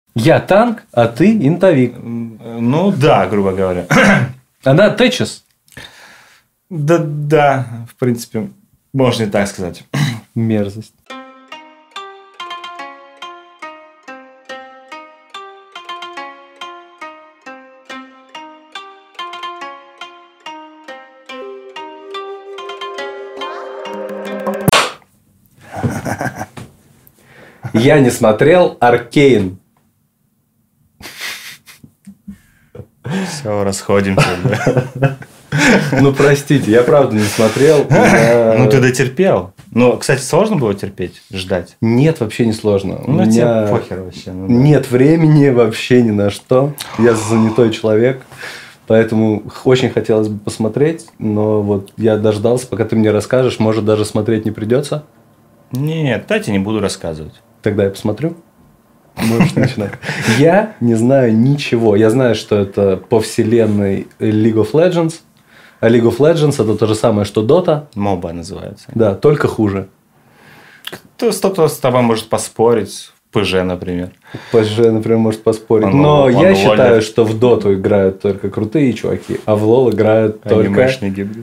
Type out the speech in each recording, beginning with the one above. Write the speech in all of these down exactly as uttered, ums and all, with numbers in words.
Я танк, а ты интовик. Ну, да, грубо говоря. Она Тэтчес. Да, да, в принципе, можно и так сказать. Мерзость. Я не смотрел Аркейн. Все, расходимся. Да. Ну, простите, я правда не смотрел. Я... Ну, ты дотерпел. Ну, кстати, сложно было терпеть, ждать? Нет, вообще не сложно. Ну, У меня... тебе похер вообще. Ну, да. Нет времени вообще ни на что. Я занятой человек. Поэтому очень хотелось бы посмотреть. Но вот я дождался, пока ты мне расскажешь. Может, даже смотреть не придется. Нет, дайте не буду рассказывать. Тогда я посмотрю. Можешь начинать. Я не знаю ничего. Я знаю, что это по вселенной League of Legends. А League of Legends это то же самое, что Dota. моба называется. Да, только хуже. Кто-то с тобой может поспорить. ПЖ, например. ПЖ, например, может поспорить. Он, Но он, я он считаю, лолер. что в Доту играют только крутые чуваки, а в Лол играют только... Анимешный гибрид.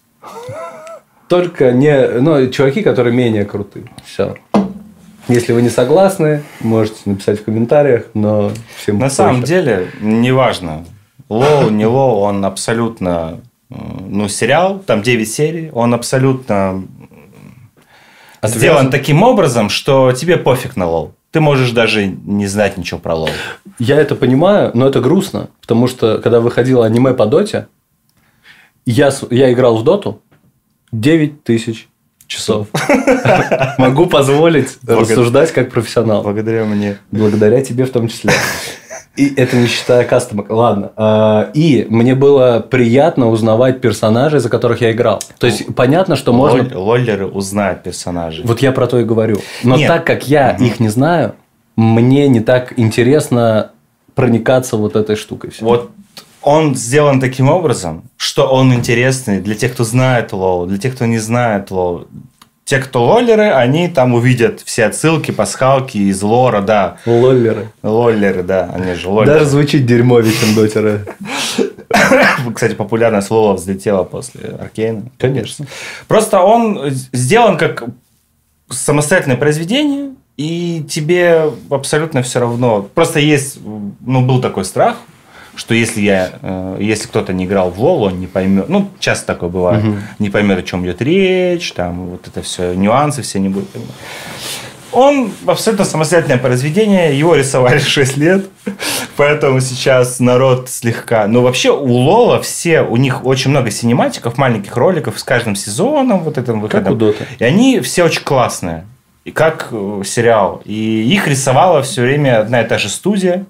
Только не... Ну, чуваки, которые менее крутые. Все. Если вы не согласны, можете написать в комментариях, но всем На похер. самом деле, неважно. Лоу, не лоу, он абсолютно... Ну, сериал, там девять серий, он абсолютно Отвязан. Сделан таким образом, что тебе пофиг на лоу. Ты можешь даже не знать ничего про лоу. Я это понимаю, но это грустно, потому что, когда выходило аниме по доте, я, я играл в доту девять тысяч часов. Могу позволить рассуждать как профессионал. Благодаря мне. Благодаря тебе в том числе. И это не считая кастома. Ладно. И мне было приятно узнавать персонажей, за которых я играл. То есть, понятно, что можно... Лоллеры узнают персонажей. Вот я про то и говорю. Но Нет. так как я угу. их не знаю, мне не так интересно проникаться вот этой штукой. Вот он сделан таким образом, что он интересный для тех, кто знает лоу, для тех, кто не знает лоу. Те, кто лоллеры, они там увидят все отсылки, пасхалки из лора, да. Лоллеры. Лоллеры, да, они же лоллеры. Даже звучит дерьмовее, чем дотеры. Кстати, популярность лола взлетела после Аркейна. Конечно. Просто он сделан как самостоятельное произведение, и тебе абсолютно все равно. Просто есть, ну, был такой страх, что если я, если кто-то не играл в лол, он не поймет. Ну, часто такое бывает. Угу. Не поймет, о чем идет речь, там вот это все нюансы все не будет понимать. Он абсолютно самостоятельное произведение, его рисовали шесть лет, поэтому сейчас народ слегка... Ну, вообще, у Лола все, у них очень много синематиков, маленьких роликов с каждым сезоном, вот этим выходом. Как у Доты. И они все очень классные, и как сериал. И их рисовала все время одна и та же студия.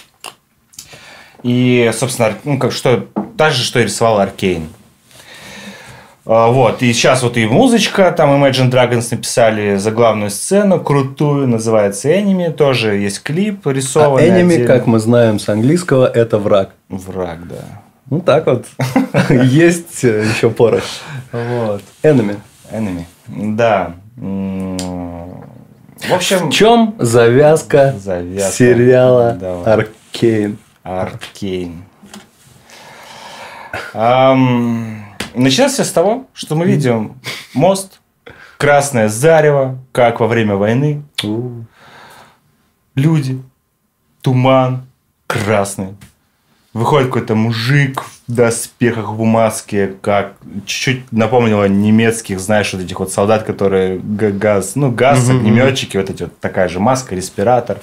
И, собственно, ну, как, что, та же, что и рисовал Аркейн. Вот, и сейчас вот и музычка, там Imagine Dragons написали заглавную сцену крутую, называется Enemy, тоже есть клип рисованный. А Enemy, отдельно. как мы знаем с английского, это враг. Враг, да. Ну, так вот. Есть еще порох. Вот. Enemy. Enemy, да. В общем... В чем завязка, завязка. сериала Давай. Аркейн? Аркейн. Um, начинается с того, что мы видим мост, красное зарево, как во время войны. У. Люди, туман, красный. Выходит какой-то мужик в доспехах, в маске, как чуть-чуть напомнило немецких, знаешь, вот этих вот солдат, которые газ, ну, газ, Угу. огнеметчики, вот эти вот такая же маска, респиратор.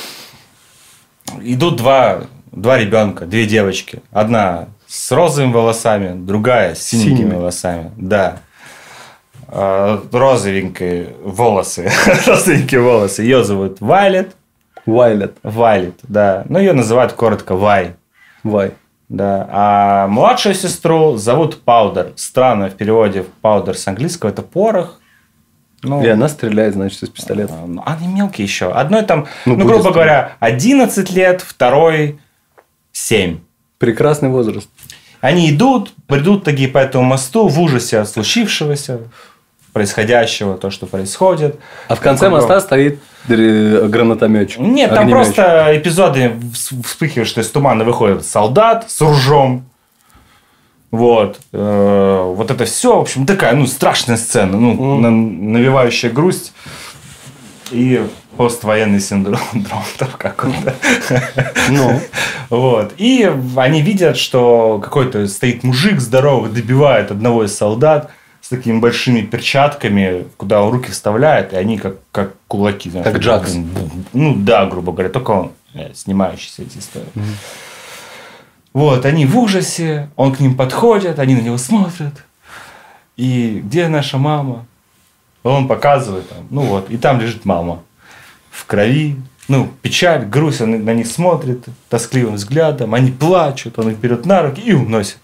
Идут два, два ребенка, две девочки. Одна с розовыми волосами, другая с синенькими Синими. волосами. Да. А, розовенькие волосы. Розовенькие волосы. Ее зовут Вайлет. Вайлет. Вайлет, да. Ну, ее называют коротко Вай. Вай. Да. А младшую сестру зовут Паудер. Странно в переводе Паудер с английского это порох. Ну, И она стреляет, значит, из пистолета. а, Они мелкие еще. Одной там, Ну, ну, будет грубо странно. говоря, одиннадцать лет, второй семь. Прекрасный возраст. Они идут, придут такие по этому мосту в ужасе от случившегося. происходящего, то, что происходит. А в конце моста стоит гранатометчик. Нет, там просто эпизоды вспыхивают, что из тумана выходит солдат с ружом. Вот. Вот это все, в общем, такая, ну, страшная сцена, ну, mm. навевающая грусть и поствоенный синдром какой-то. Ну. Вот. И они видят, что какой-то стоит мужик здоровый, добивает одного из солдат с такими большими перчатками, куда он руки вставляет, и они как, как кулаки. Знаешь, как Джакс. Ну, да, грубо говоря, только он снимающийся эти истории. Mm. Вот, они в ужасе, он к ним подходит, они на него смотрят. И где наша мама? Он показывает, там, ну вот, и там лежит мама. В крови, ну, печаль, грусть, он на них смотрит тоскливым взглядом. Они плачут, он их берет на руки и уносит.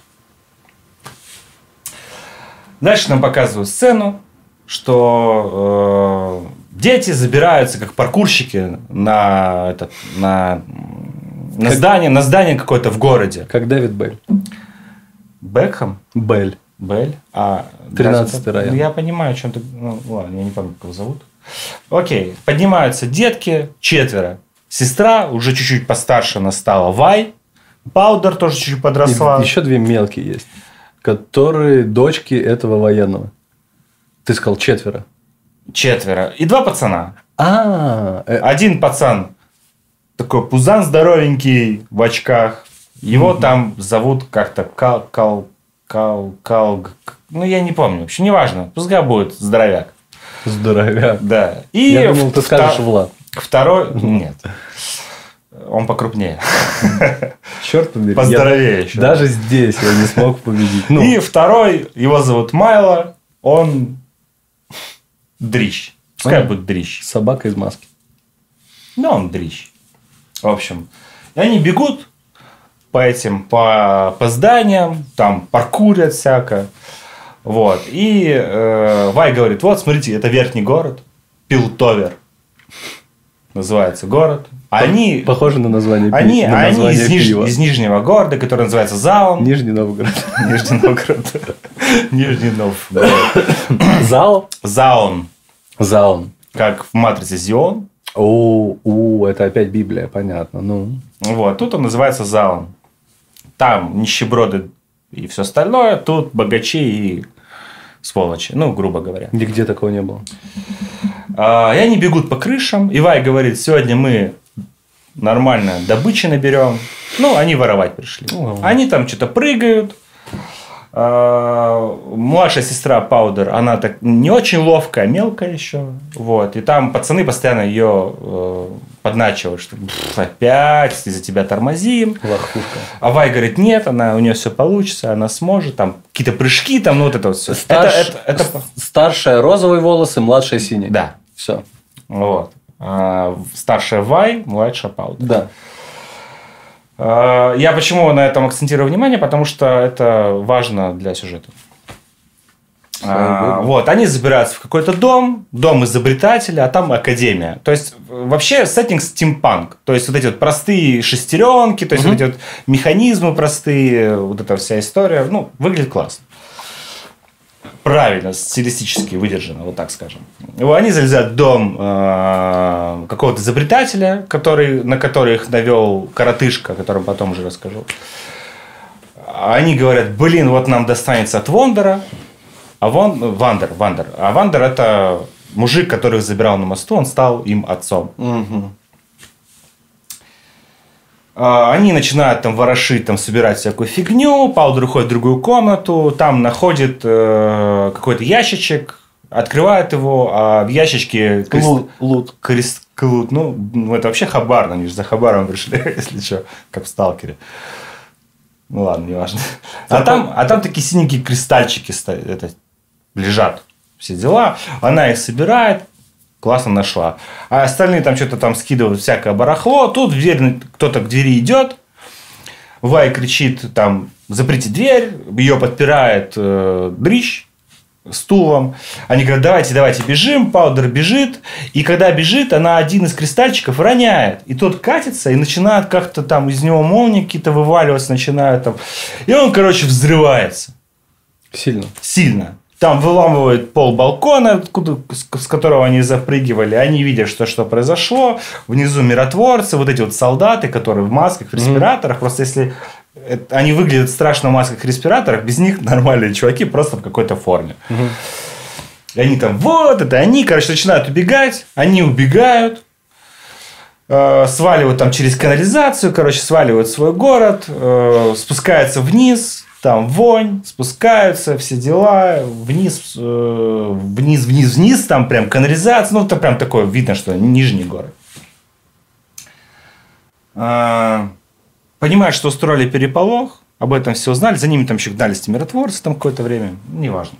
Дальше нам показывают сцену, что э, дети забираются, как паркурщики, на, этот, на, на, как... здание, на здание какое-то в городе. Как Дэвид Белль. Бекхэм? Белль. Белль. А, тринадцатый район. Ну, я понимаю, о чем ты... Ну, ладно, я не помню, как его зовут. Окей. Поднимаются детки, четверо. Сестра уже чуть-чуть постарше она стала. Вай. Паудер тоже чуть-чуть подросла. И еще две мелкие есть, которые дочки этого военного. Ты сказал четверо. Четверо. И два пацана. А, э... Один пацан такой пузан здоровенький в очках. Его угу. там зовут как-то Кал... Кал... Кал... Кал... Ну, я не помню. Вообще, неважно. Пускай будет здоровяк. Здоровяк. Да. И я думал, ты скажешь Влад. Второй... Нет. Он покрупнее. Черт побери. Поздоровее еще. Даже здесь я не смог победить. Ну. И второй, его зовут Майло. Он дрищ. Пускай а, будет дрищ. Собака из маски. Ну, он дрищ. В общем. И они бегут по этим, по, по зданиям. Там паркурят всяко. Вот. И э, Вай говорит, вот, смотрите, это верхний город. Пилтовер. Называется город. Они, похоже на название пива. Они, на они название из, ниж, из Нижнего города, который называется Заун. Нижний Новгород. Нижний Новгород. Нижний Новгород. Зао? Заун. Заун. Как в матрице Зион. О, о, это опять Библия, понятно. Ну. Вот, тут он называется Заун. Там нищеброды и все остальное. Тут богачи и сволочи. Ну, грубо говоря. Нигде такого не было. А, и они бегут по крышам. Ивай говорит, сегодня мы нормально добычи наберем. Ну, они воровать пришли. О-о-о. Они там что-то прыгают. А, младшая сестра Паудер, она так не очень ловкая, мелкая еще. Вот. И там пацаны постоянно ее э, подначивают, что опять из-за тебя тормозим. Лохушка. А Вай говорит, нет, она, у нее все получится, она сможет. Там какие-то прыжки, там, ну вот это вот все. Старш... Это, это, это... Старшая розовые волосы, младшая синий. Да. Все. Вот. А, старшая Вай, младшая Паудер. Да. Я почему на этом акцентирую внимание? Потому что это важно для сюжета. А, вот, они забираются в какой-то дом, дом изобретателя, а там академия. То есть, вообще, сеттинг стимпанк. То есть, вот эти вот простые шестеренки, то есть, угу. вот эти вот механизмы простые, вот эта вся история, ну, выглядит классно. Правильно, стилистически выдержано, вот так скажем. Они залезают в дом э, какого-то изобретателя, который, на который их навел коротышка, о котором потом уже расскажу. Они говорят, блин, вот нам достанется от Вондера. А Вон, Вандер, Вандер. А Вандер – это мужик, который их забирал на мосту, он стал им отцом. Угу. Они начинают там ворошить, там, собирать всякую фигню. Паудер уходит в другую комнату. Там находит э, какой-то ящичек. Открывает его. А в ящичке... Крест... Лут. Лут. Крест... Лут. Ну, это вообще хабар. Они же за хабаром пришли, если что. Как в Сталкере. Ну, ладно, не важно. А там, а там такие синенькие кристальчики это, лежат. Все дела. Она их собирает. Классно нашла. А остальные там что-то там скидывают всякое барахло. Тут в дверь, кто-то к двери идет. Вай кричит там, заприте дверь. Ее подпирает э, дрищ стулом. Они говорят, давайте, давайте бежим. Паудер бежит. И когда бежит, она один из кристальчиков роняет. И тот катится и начинает как-то там из него молнии какие-то вываливаться. Начинают там. И он, короче, взрывается. Сильно. Сильно. Там выламывают пол балкона, откуда, с которого они запрыгивали. Они видят, что, что произошло. Внизу миротворцы, вот эти вот солдаты, которые в масках, в респираторах. Mm-hmm. Просто если это, они выглядят страшно в масках и респираторах, без них нормальные чуваки просто в какой-то форме. Mm-hmm. И они там, вот это они, короче, начинают убегать. Они убегают. Э, сваливают там через канализацию, короче, сваливают свой город. Э, спускаются вниз. Там вонь, спускаются, все дела, вниз, э, вниз, вниз, вниз, там прям канализация, ну, это прям такое, видно, что нижний город. А, понимают, что устроили переполох, об этом все узнали, за ними там еще гнались миротворцы там какое-то время, неважно.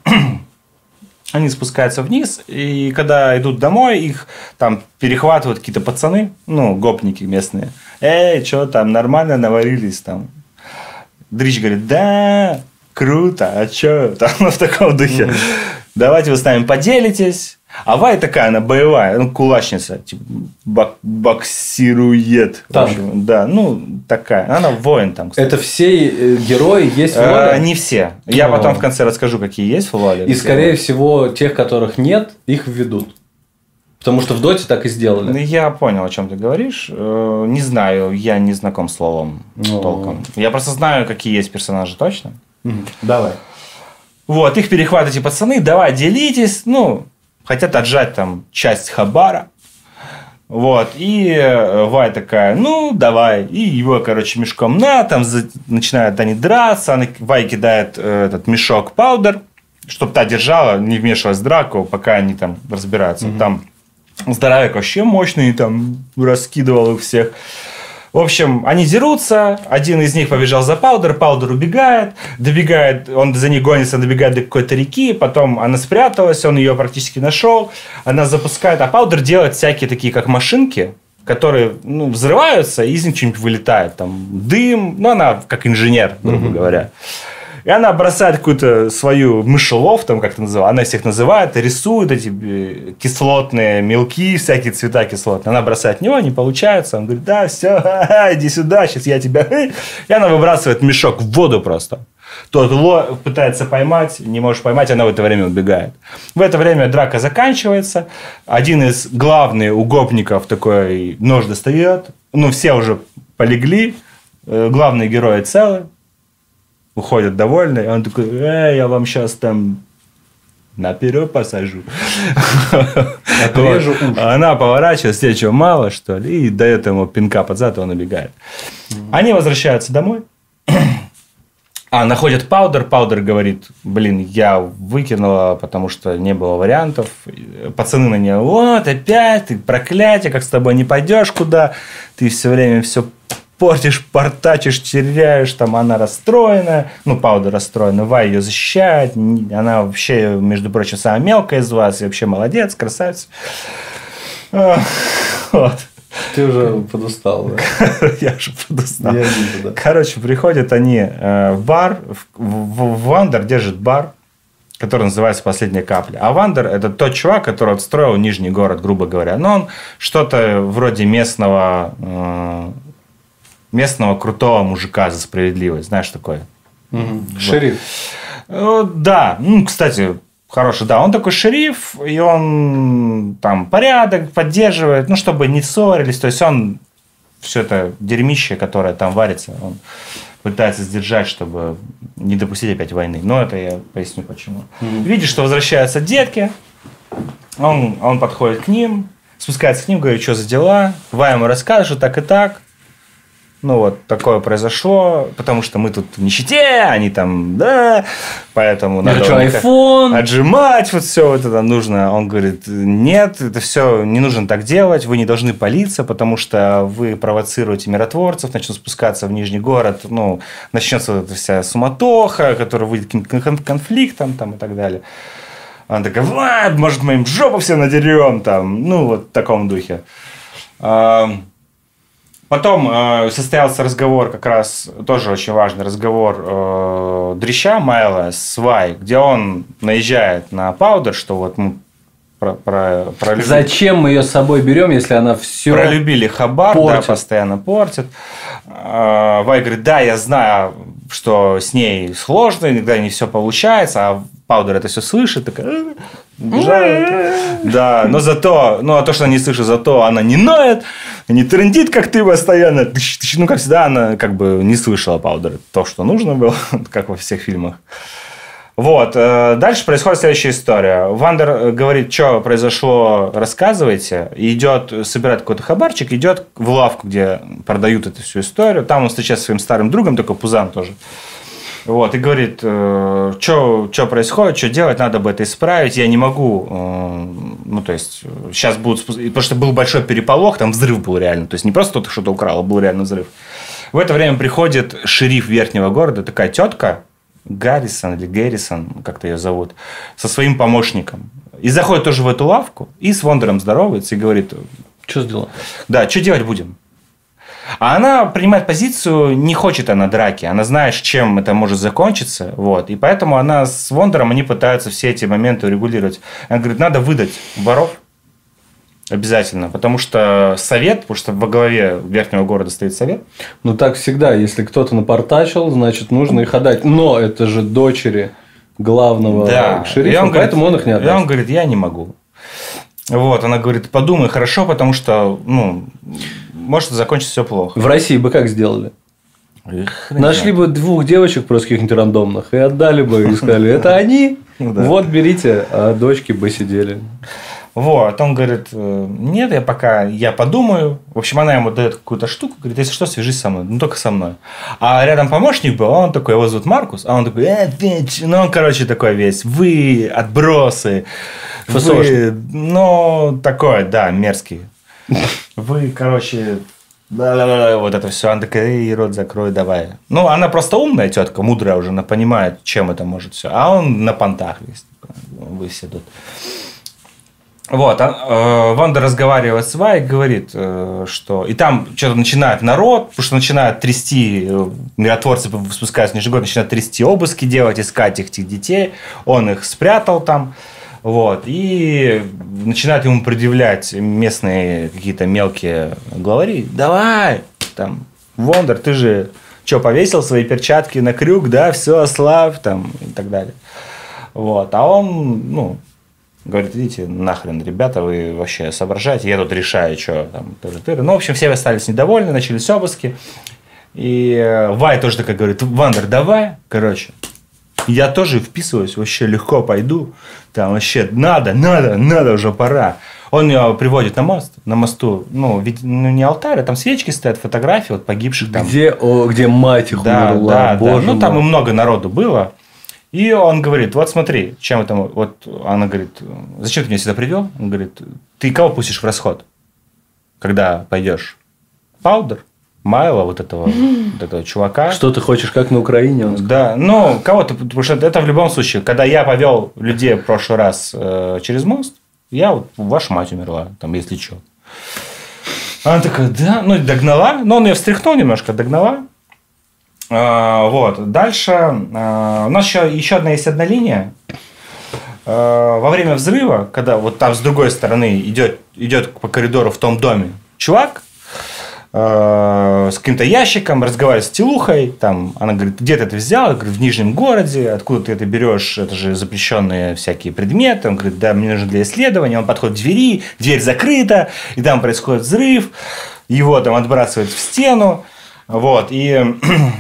Они спускаются вниз, и когда идут домой, их там перехватывают какие-то пацаны, ну, гопники местные. Эй, что там, нормально наварились там. Дрич говорит, да, круто, а что? Там в таком духе. Mm-hmm. Давайте вы с нами поделитесь. А Вай такая, она боевая, ну, кулачница, типа, бок- боксирует. В общем, да, ну, такая. Она воин там, кстати. Это все герои есть в Лоле? А, не все. Я Но. потом в конце расскажу, какие есть в Лоле. И, скорее всего, тех, которых нет, их введут. Потому что в Доте так и сделали. Я понял, о чем ты говоришь. Не знаю, я не знаком с словом Но... толком. Я просто знаю, какие есть персонажи точно. Угу. Давай. Вот, их перехватывайте, пацаны, давай, делитесь. Ну, хотят отжать там часть хабара. Вот, и Вай такая, ну, давай. И его, короче, мешком на, там за... начинают они драться. Вай кидает э, этот мешок паудер, чтобы та держала, не вмешивалась в драку, пока они там разбираются. Угу. Там здоровяк вообще мощный, там раскидывал их всех. В общем, они дерутся. Один из них побежал за Паудер. Паудер убегает. Добегает, он за ней гонится, добегает до какой-то реки. Потом она спряталась, он ее практически нашел. Она запускает. А Паудер делает всякие такие, как машинки, которые ну, взрываются, и из них что-нибудь вылетает. Там дым. Ну, она как инженер, грубо mm-hmm. говоря. И она бросает какую-то свою мышелов, там как-то называют, она всех называет, рисует эти кислотные мелки, всякие цвета кислотные. Она бросает в него, не получается. Он говорит, да, все, иди сюда, сейчас я тебя... И она выбрасывает мешок в воду просто. Тот его пытается поймать, не можешь поймать, она в это время убегает. В это время драка заканчивается. Один из главных угопников такой нож достает. Ну, все уже полегли. Главные герои целы. Уходят довольны, и он такой, эй, я вам сейчас там наперед посажу. Отрежу уши. Она поворачивается, тебе что, мало, что ли? И дает ему пинка под зад, и он убегает. Они возвращаются домой. А, находят Паудер. Паудер говорит, блин, я выкинула, потому что не было вариантов. Пацаны на нее, вот, опять, ты проклятие, как с тобой не пойдешь куда. Ты все время все портишь, портачишь, теряешь, там она расстроена, ну, Паудер расстроена, Вай ее защищает, она вообще, между прочим, самая мелкая из вас, и вообще молодец, красавица. Вот. Ты уже подустал, да? Я уже подустал. Я вижу, да. Короче, приходят они в бар, в Вандер держит бар, который называется «Последняя капля». А Вандер – это тот чувак, который отстроил Нижний город, грубо говоря. Но он что-то вроде местного... местного крутого мужика за справедливость. Знаешь, такое? Угу. Вот. Шериф. Да. Ну, кстати, хороший. Да, он такой шериф, и он там порядок поддерживает, ну, чтобы не ссорились. То есть, он все это дерьмище, которое там варится, он пытается сдержать, чтобы не допустить опять войны. Но это я поясню, почему. Угу. Видишь, что возвращаются детки. Он, он подходит к ним, спускается к ним, говорит, что за дела. Вай ему рассказывает, что так и так. Ну, вот такое произошло, потому что мы тут в нищете, они там, да, поэтому я надо айфон. Отжимать, вот все вот это нужно. Он говорит, нет, это все не нужно так делать, вы не должны палиться, потому что вы провоцируете миротворцев, начнут спускаться в Нижний город, ну, начнется вот эта вся суматоха, которая выйдет к каким-то конфликтам там, и так далее. Она такая, вот, может, мы им жопу все надерем, там, ну, вот в таком духе. Потом э, состоялся разговор, как раз тоже очень важный разговор э, Дрища Майла с Вай, где он наезжает на Паудер, что вот мы про, про, пролюбили. Зачем мы ее с собой берем, если она все пролюбили хабар, да, постоянно портит. Э, Вай говорит, да, я знаю, что с ней сложно, иногда не все получается, а Паудер это все слышит, такая... Да, но зато, ну, а то, что она не слышит, зато она не ноет, не трындит, как ты постоянно. Ну, как всегда, она как бы не слышала Паудера то, что нужно было, как во всех фильмах. Вот. Дальше происходит следующая история. Вандер говорит, что произошло, рассказывайте. Идет, собирает какой-то хабарчик, идет в лавку, где продают эту всю историю. Там он встречается со своим старым другом, такой Пузан тоже. Вот, и говорит, что происходит, что делать, надо бы это исправить, я не могу, ну, то есть, сейчас будут, потому что был большой переполох, там взрыв был реально, то есть, не просто кто-то что-то украл, а был реально взрыв. В это время приходит шериф верхнего города, такая тетка, Гаррисон или Гэррисон, как-то ее зовут, со своим помощником, и заходит тоже в эту лавку, и с Вондером здоровается, и говорит, что сделал? Да, что делать будем? А она принимает позицию, не хочет она драки, она знает, чем это может закончиться, вот, и поэтому она с Вондером, они пытаются все эти моменты урегулировать. Она говорит, надо выдать воров обязательно, потому что совет, потому что во главе верхнего города стоит совет. Ну, так всегда, если кто-то напортачил, значит, нужно их отдать, но это же дочери главного да. шерифа, он поэтому говорит, он их не отдаст. И он говорит, я не могу. Вот, она говорит, подумай хорошо, потому что, ну... может закончиться все плохо. В России бы как сделали? Эх, нашли бы двух девочек просто каких-нибудь рандомных и отдали бы, и сказали, это они, вот берите, а дочки бы сидели. Вот, он говорит, нет, я пока, я подумаю. В общем, она ему дает какую-то штуку, говорит, если что, свяжись со мной, ну только со мной. А рядом помощник был, он такой, его зовут Маркус, а он такой, э, bitch. Ну, он, короче, такой весь, вы отбросы, вы, ну, такой, да, мерзкий. Вы, короче, да-да-да, вот это все. Она такая, эй, рот закрой, давай. Ну, она просто умная тетка, мудрая уже, она понимает, чем это может все. А он на понтах весь. Вы все тут. Вот, а, э, Ванда разговаривает с Вай и говорит, э, что... И там что-то начинает народ, потому что начинают трясти, э, миротворцы спускаются ниже города, начинают трясти, обыски делать, искать их, этих детей. Он их спрятал там. Вот, и начинают ему предъявлять местные какие-то мелкие главари. Давай, там, Вондер, ты же что, повесил свои перчатки на крюк, да, все, ослабь, там, и так далее. Вот, а он, ну, говорит, идите нахрен, ребята, вы вообще соображаете, я тут решаю, что там, тыры-тыры. Ну, в общем, все остались недовольны, начались обыски. И Вай тоже такая говорит, Вандер, давай, короче. Я тоже вписываюсь, вообще легко пойду. Там вообще надо, надо, надо, уже пора. Он ее приводит на мост. На мосту, ну, ведь, ну не алтарь, а там свечки стоят, фотографии вот погибших там. Где, о, где мать их да, умерла, да, боже да. Ну, там мой. и много народу было. И он говорит, вот смотри, чем это... Вот она говорит, зачем ты меня сюда привел? Он говорит, ты кого пустишь в расход, когда пойдешь? Паудер? Майла, вот этого, вот этого чувака. Что ты хочешь, как на Украине? Он да, ну, кого-то, потому что это в любом случае, когда я повел людей в прошлый раз э, через мост, я вот, ваша мать умерла, там, если что. Она такая, да, ну, догнала, но он ее встряхнул немножко, догнала. Э, вот, дальше, э, у нас еще, еще одна есть одна линия. Э, во время взрыва, когда вот там с другой стороны идет, идет по коридору в том доме чувак, с каким-то ящиком, разговаривает с Телухой, там, она говорит, где ты это взял? Я говорю, в Нижнем городе, откуда ты это берешь, это же запрещенные всякие предметы. Он говорит, да, мне нужно для исследования. Он подходит к двери, дверь закрыта, и там происходит взрыв, его там отбрасывают в стену, вот, и...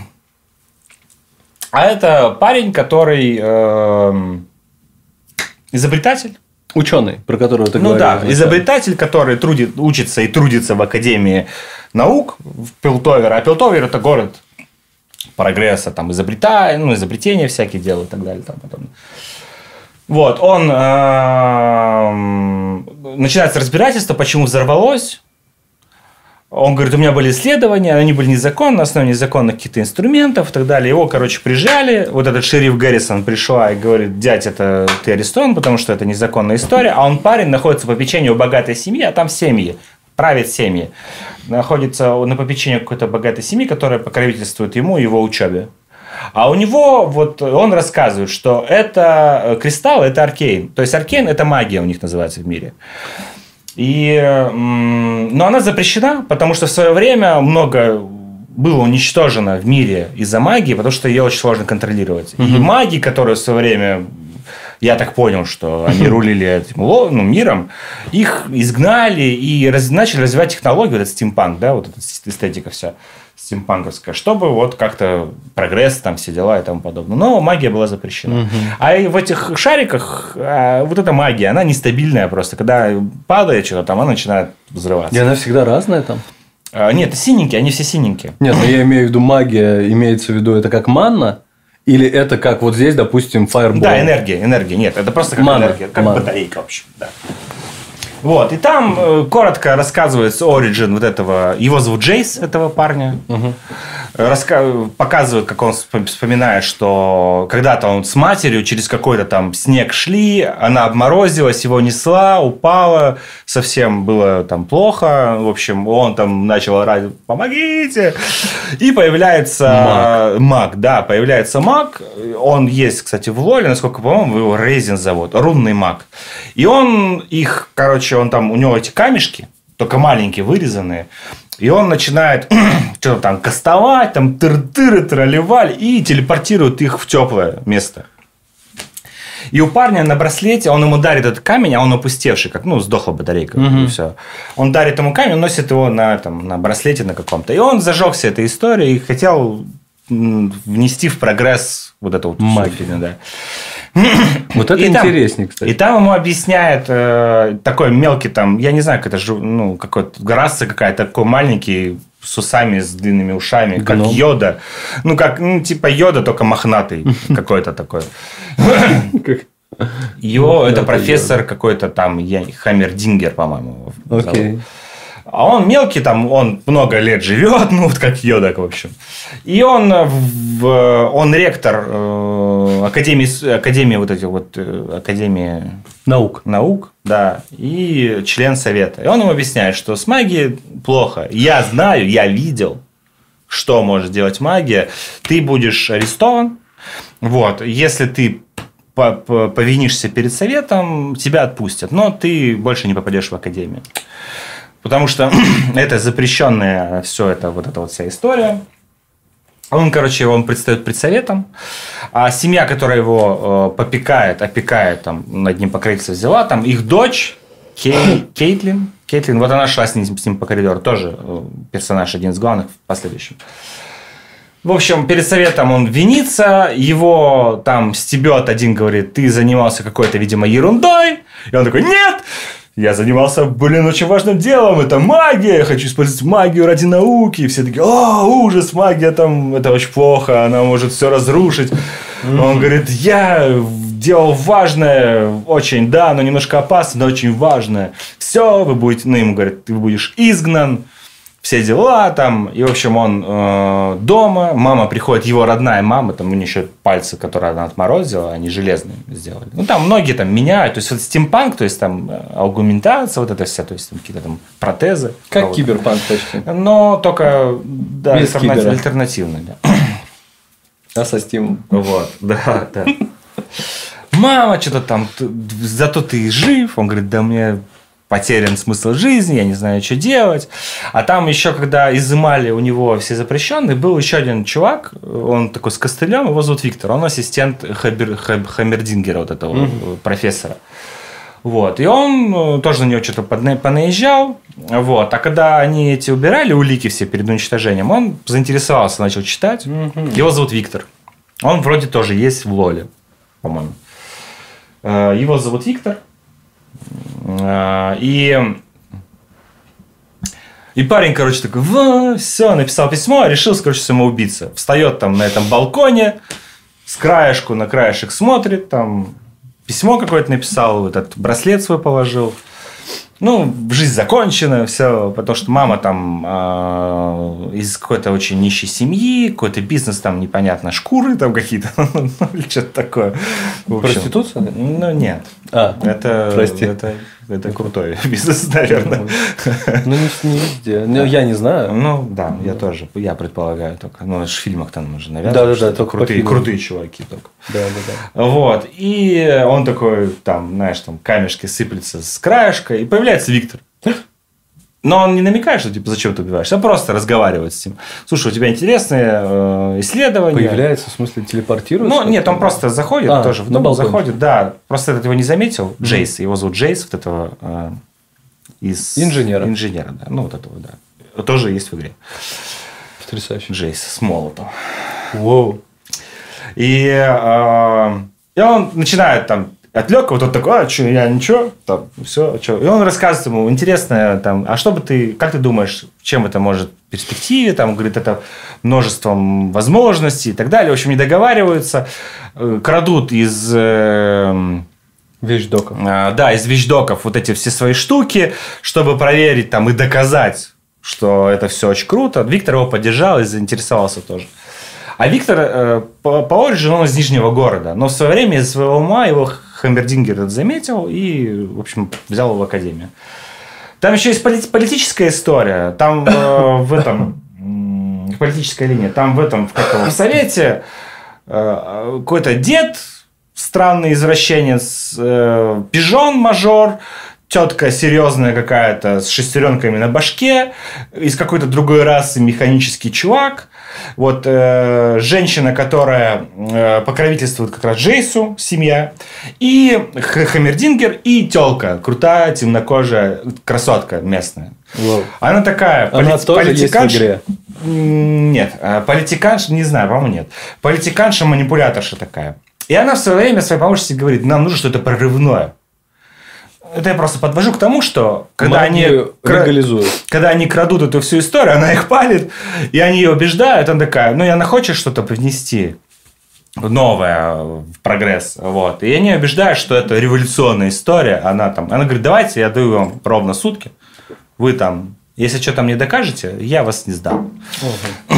А это парень, который э... изобретатель. Ученый, про которого ты ну, говорил. Ну да, изобретатель, который трудит, учится и трудится в Академии наук в Пилтовера. А Пилтовер – это город прогресса, там, изобретая, ну, изобретения всякие делают и так далее. Там, потом. Вот, он начинается разбирательство, почему взорвалось. Он говорит, у меня были исследования, они были незаконны, на основе незаконных каких-то инструментов и так далее. Его, короче, прижали. Вот этот шериф Гэррисон пришла и говорит, дядь, это ты арестован, потому что это незаконная история. А он парень находится по попечению у богатой семьи, а там семьи, правят семьи. Находится на попечении какой-то богатой семьи, которая покровительствует ему и его учебе. А у него, вот он рассказывает, что это кристалл, это аркейн. То есть аркейн – это магия у них называется в мире. И, но она запрещена, потому что в свое время много было уничтожено в мире из-за магии, потому что ее очень сложно контролировать. Mm-hmm. И маги, которые в свое время я так понял, что они рулили этим, ну, миром, их изгнали и раз, начали развивать технологию, вот этот стимпанк, да, вот эта эстетика вся стимпанковская, чтобы вот как-то прогресс, там все дела и тому подобное. Но магия была запрещена. Угу. А и в этих шариках вот эта магия, она нестабильная просто. Когда падает что-то, там она начинает взрываться. И она всегда разная там? А, нет, это синенькие, они все синенькие. Нет, но я имею в виду магия, имеется в виду, это как манна? Или это как вот здесь, допустим, Fireball? Да, энергия, энергия. Нет, это просто как Мана. энергия, как Мана. батарейка, в общем. Да. Вот, и там э, коротко рассказывается оригин вот этого, его зовут Джейс, этого парня. Угу. Раска... Показывают, как он вспоминает, что когда-то он с матерью через какой-то там снег шли, она обморозилась, его несла, упала, совсем было там плохо. В общем, он там начал орать: помогите! И появляется маг. маг, да, появляется маг. Он есть, кстати, в Лоле, насколько по-моему, его Рейзен зовут, рунный маг. И он их, короче, он там, у него эти камешки, только маленькие, вырезанные. И он начинает что-то там кастовать, там тыр-тыры, тролливаль, и телепортирует их в теплое место. И у парня на браслете, он ему дарит этот камень, а он опустевший, как, ну, сдохла батарейка, mm-hmm. и все. Он дарит ему камень, он носит его на, там, на браслете на каком-то. И он зажегся этой историей и хотел внести в прогресс вот эту вот магию, да. Вот это и интереснее, там, кстати. И там ему объясняет э, такой мелкий, там, я не знаю, как это, ну, какой-то раса какая-то, такой маленький, с усами, с длинными ушами, Гном. Как Йода. Ну, как, ну, типа Йода, только мохнатый какой-то такой. Его, это профессор какой-то там, Хаммердингер, по-моему. Окей. А он мелкий, там, он много лет живет, ну, вот как Йода, в общем. И он, в, он ректор э, академии, академии, вот этих вот, э, академии наук. наук, да, и член совета. И он ему объясняет, что с магией плохо. Я знаю, я видел, что может делать магия. Ты будешь арестован. Вот, если ты повинишься перед советом, тебя отпустят, но ты больше не попадешь в академию. Потому что это запрещенная все это, вот эта вот вся история. Он, короче, он предстает пред советом. А семья, которая его э, попекает, опекает, там, над ним покровительство взяла, там их дочь Кей, Кейтлин. Кейтлин, вот она шла с ним, с ним по коридору. Тоже э, персонаж, один из главных в последующем. В общем, перед советом он винится, его там стебет, один говорит: ты занимался какой-то, видимо, ерундой. И он такой: нет! Я занимался, блин, очень важным делом. Это магия. Я хочу использовать магию ради науки. И все такие: о, ужас, магия там, это очень плохо. Она может все разрушить. Mm-hmm. Он говорит: я делал важное, очень, да, но немножко опасно, но очень важное. Все, вы будете, ну, ему говорят, ты будешь изгнан. Все дела там. И, в общем, он э, дома. Мама приходит, его родная мама. Там у нее еще пальцы, которые она отморозила, они железные сделали. Ну, там многие там меняют. То есть, вот стимпанк, то есть, там аугментация, вот это вся, то есть, там какие-то там протезы. Как киберпанк почти. Но только, да, без альтернатив, альтернативный, да. А со стимом. Вот, да, да. Мама, что-то там, зато ты жив. Он говорит: да мне... потерян смысл жизни, я не знаю, что делать. А там еще, когда изымали у него все запрещенные, был еще один чувак, он такой с костылем, его зовут Виктор, он ассистент Хабер, Хаб, Хаммердингера, вот этого mm-hmm. профессора. Вот. И он тоже на него что-то понаезжал. Вот. А когда они эти убирали, улики все перед уничтожением, он заинтересовался, начал читать. Mm-hmm. Его зовут Виктор. Он вроде тоже есть в Лоле, по-моему. Его зовут Виктор. И, и парень, короче, такой: все, написал письмо, решил, короче, самоубийца. Встает там на этом балконе, с краешку на краешек смотрит, там письмо какое-то написал, этот браслет свой положил. Ну, жизнь закончена, все, потому что мама там э, из какой-то очень нищей семьи, какой-то бизнес там непонятно, шкуры там какие-то, ну, или что-то такое. Проституция? Ну, нет. А, это, прости. Это, это крутой бизнес, наверное. Ну, не, не везде. Ну, я не знаю. Ну, да, я тоже, я предполагаю только. Ну, в фильмах там уже навязывают. Да, да, да, только крутые, крутые чуваки только. Да, да, да. Вот. И он такой, там, знаешь, там камешки сыплются с краешка, и появляется Виктор. Но он не намекает, что типа зачем ты убиваешь, а просто разговаривает с ним. Слушай, у тебя интересные э, исследования. Появляется, в смысле, телепортируется? Ну, нет, он просто заходит, а, тоже в дом заходит, да. Просто этот его не заметил, mm-hmm. Джейс, его зовут Джейс, вот этого э, из... Инженера. Инженера, да. Ну, вот этого, да. Тоже есть в игре. Потрясающе. Джейс с молотом. Воу. И, э, и он начинает там... Отвлек, вот он такой, а, что, я ничего, там, все, что. И он рассказывает ему, интересно, там, а что бы ты, как ты думаешь, чем это может в перспективе, там, говорит, это множеством возможностей и так далее. В общем, не договариваются, крадут из... Э, вещдоков. Э, да, из вещдоков вот эти все свои штуки, чтобы проверить там и доказать, что это все очень круто. Виктор его поддержал и заинтересовался тоже. А Виктор э, по, по Origin, он из Нижнего города, но в свое время из своего ума его Хаммердингер заметил и, в общем, взял его в академию. Там еще есть полит, политическая история. Там э, в этом... Э, политическая линия. Там в этом, в каком совете э, какой-то дед, странный извращенец, э, пижон-мажор, тетка серьезная какая-то с шестеренками на башке, из какой-то другой расы механический чувак. Вот э, женщина, которая э, покровительствует как раз Джейсу, семья, и Хаммердингер, и телка, крутая, темнокожая красотка местная. Wow. Она такая... Она полит... тоже политиканш... есть в игре? Нет, политиканша, не знаю, по-моему, нет. Политиканша-манипуляторша такая. И она в свое время своей помощнице говорит, нам нужно что-то прорывное. Это я просто подвожу к тому, что когда они, когда они крадут эту всю историю, она их палит, и они ее убеждают, она такая, ну, она хочет что-то привнести новое в прогресс. Вот. И они убеждают, что это революционная история. Она, там, она говорит, давайте я даю вам ровно сутки. Вы там, если что там не докажете, я вас не сдам. Угу.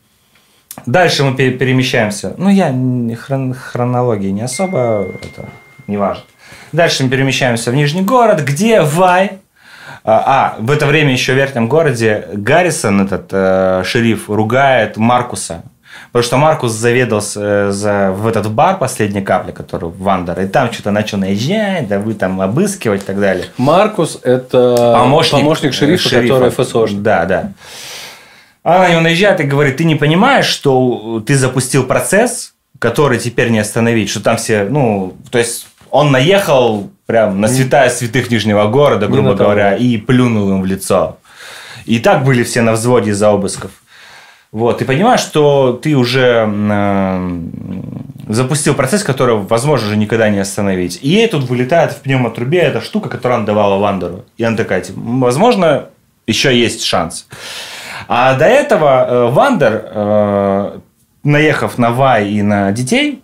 Дальше мы перемещаемся. Ну, я хрон, хронологии не особо, это не важно. Дальше мы перемещаемся в Нижний город, где Вай... А, в это время еще в Верхнем городе Гаррисон, этот э, шериф, ругает Маркуса. Потому что Маркус заведовал э, за, в этот бар «Последняя капля», который в Вандер. И там что-то начал наезжать, да вы там обыскивать и так далее. Маркус – это помощник, помощник шерифа, шерифа, который эф эс о. Да, да. Она на него наезжает и говорит, ты не понимаешь, что ты запустил процесс, который теперь не остановить. Что там все, ну, то есть... Он наехал прям на святая святых Нижнего города, грубо говоря, и плюнул им в лицо. И так были все на взводе из-за обысков. Вот. Ты понимаешь, что ты уже э, запустил процесс, который, возможно, уже никогда не остановить. И ей тут вылетает в пневмотрубе эта штука, которую она давала Вандеру. И она такая, типа, возможно, еще есть шанс. А до этого э, Вандер, э, наехав на Вай и на детей...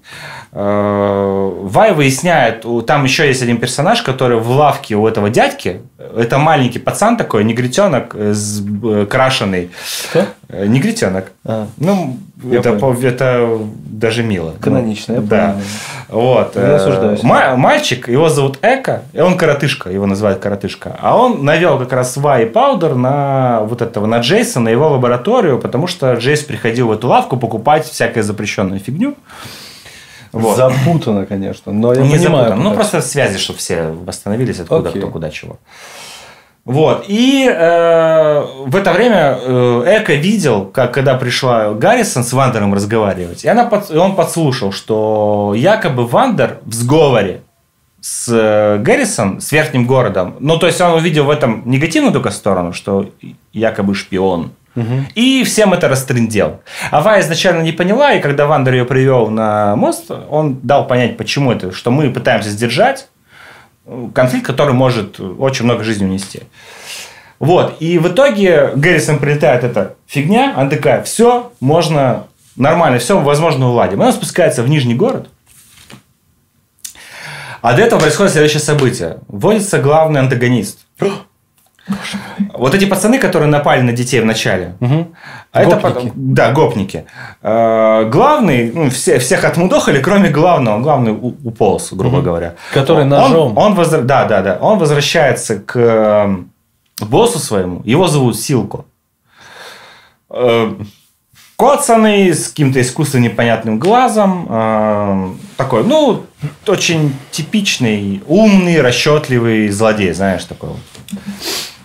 Вай выясняет, там еще есть один персонаж, который в лавке у этого дядьки. Это маленький пацан такой, негритенок, крашеный. Что? Негритенок. А, ну, это, это даже мило. Канонично, я да. Вот. Я осуждаюсь. Мальчик, его зовут Эко, и он коротышка, его называют коротышка. А он навел как раз Вай и Паудер на вот этого, на Джейса, на его лабораторию, потому что Джейс приходил в эту лавку покупать всякую запрещенную фигню. Вот. Запутано, конечно, но я не понимаю. Запутано. Ну, просто связи, чтобы все восстановились, откуда Окей. кто, куда, чего. Вот. И э, в это время э, Эко видел, как когда пришла Гаррисон с Вандером разговаривать, и, она под, и он подслушал, что якобы Вандер в сговоре с э, Гаррисон, с Верхним городом, ну, то есть он увидел в этом негативную только сторону, что якобы шпион. Угу. И всем это растрындел. А Вай изначально не поняла, и когда Вандер ее привел на мост, он дал понять, почему это, что мы пытаемся сдержать конфликт, который может очень много жизни унести. Вот. И в итоге Гаррисон прилетает эта фигня, она такая, все, можно нормально, все, возможно, уладим. Она спускается в Нижний город. А до этого происходит следующее событие. Вводится главный антагонист. Вот эти пацаны, которые напали на детей в начале. Угу. А это потом, да, гопники. Э, главный, ну, все, всех отмудохали, кроме главного. Главный уполз, грубо угу. говоря. Который ножом. Он, он возвра... да, да, да. Он возвращается к боссу своему. Его зовут Силко. Э, коцанный, с каким-то искусственно непонятным глазом. Э, такой, ну, очень типичный, умный, расчетливый злодей, знаешь, такой вот.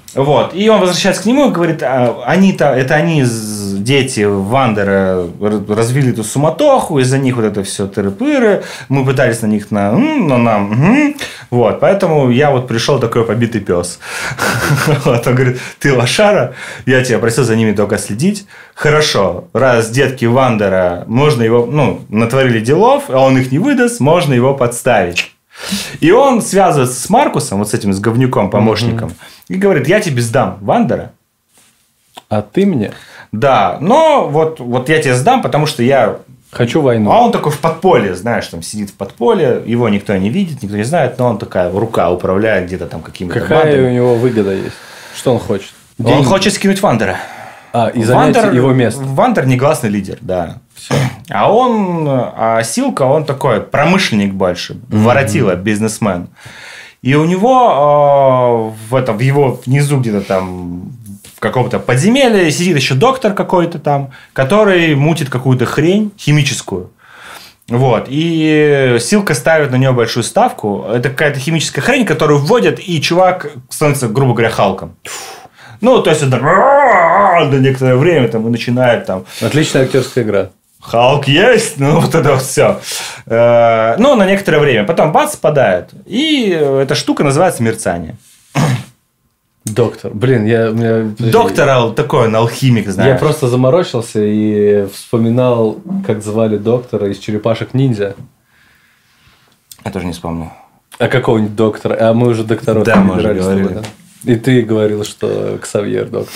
Вот. И он возвращается к нему и говорит, а, они-то, это они, дети Вандера, развили эту суматоху, из-за них вот это все тыры-пыры, мы пытались на них на, но нам, угу. Вот, поэтому я вот пришел такой побитый пес. Вот, он говорит, ты лошара, я тебя просил за ними только следить. Хорошо, раз детки Вандера, можно его, ну, натворили делов, а он их не выдаст, можно его подставить. И он связывается с Маркусом, вот с этим, с говнюком, помощником, mm-hmm. и говорит, я тебе сдам Вандера. А ты мне? Да, но вот, вот я тебе сдам, потому что я... Хочу войну. А он такой в подполье, знаешь, там сидит в подполье, его никто не видит, никто не знает, но он такая рука управляет где-то там какими-то Какая бандами. у него выгода есть? Что он хочет? Деньги. Он хочет скинуть Вандера. А, и занять Вандер, его место. Вандер негласный лидер, да. Все. А он, а Силка, он такой промышленник больше, mm-hmm. воротила, бизнесмен. И у него э, в, этом, в его внизу где-то там в каком-то подземелье сидит еще доктор какой-то там, который мутит какую-то хрень химическую. Вот. И Силка ставит на нее большую ставку. Это какая-то химическая хрень, которую вводят, и чувак становится, грубо говоря, Халком. Ну, то есть, это до некоторое время там и начинает там... Отличная актерская игра. Халк есть, ну, вот это вот все. Ну, на некоторое время. Потом бац, спадает. И эта штука называется мерцание. Доктор. Блин, я... Меня... Доктор такой, он алхимик, знаешь. Я просто заморочился и вспоминал, как звали доктора из «Черепашек-ниндзя». Я тоже не вспомню. А какого-нибудь доктора? А мы уже докторов да, мы уже говорили. Тобой, да? И ты говорил, что Ксавьер доктор.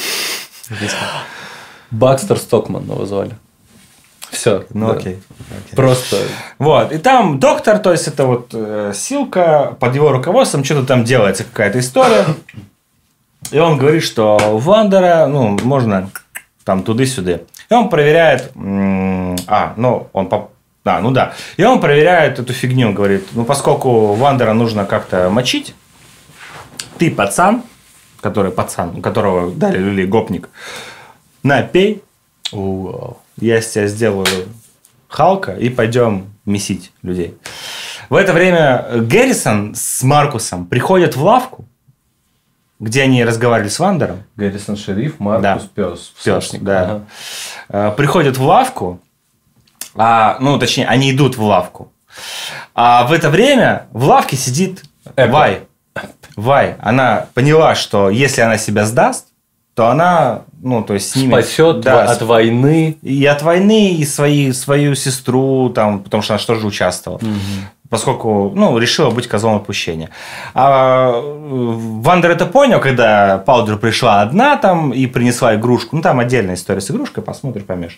Бакстер Стокман его звали. Все. Ну, да. окей. окей. Просто... Вот. И там доктор, то есть, это вот э, Силка, под его руководством что-то там делается, какая-то история. И он говорит, что Вандера, ну, можно там туды-сюда. И он проверяет... М- а, ну, он... По- а, ну да. И он проверяет эту фигню, говорит, ну, поскольку Вандера нужно как-то мочить, ты пацан, который пацан, у которого дали люлей гопник, напей. Вау. Я с тебя сделаю Халка и пойдем месить людей. В это время Гаррисон с Маркусом приходят в лавку, где они разговаривали с Вандером. Гаррисон шериф, Маркус да. пес. Пес, да. Ага. Приходят в лавку, а, ну, точнее, они идут в лавку. А в это время в лавке сидит Эппл. Вай. Вай, она поняла, что если она себя сдаст, то она, ну, то есть снимет... Спасет да, от войны. И от войны, и свои, свою сестру, там, потому что она же тоже участвовала. Угу. Поскольку, ну, решила быть козлом отпущения. А Вандер это понял, когда Паудер пришла одна там и принесла игрушку. Ну, там отдельная история с игрушкой, посмотришь, поймешь.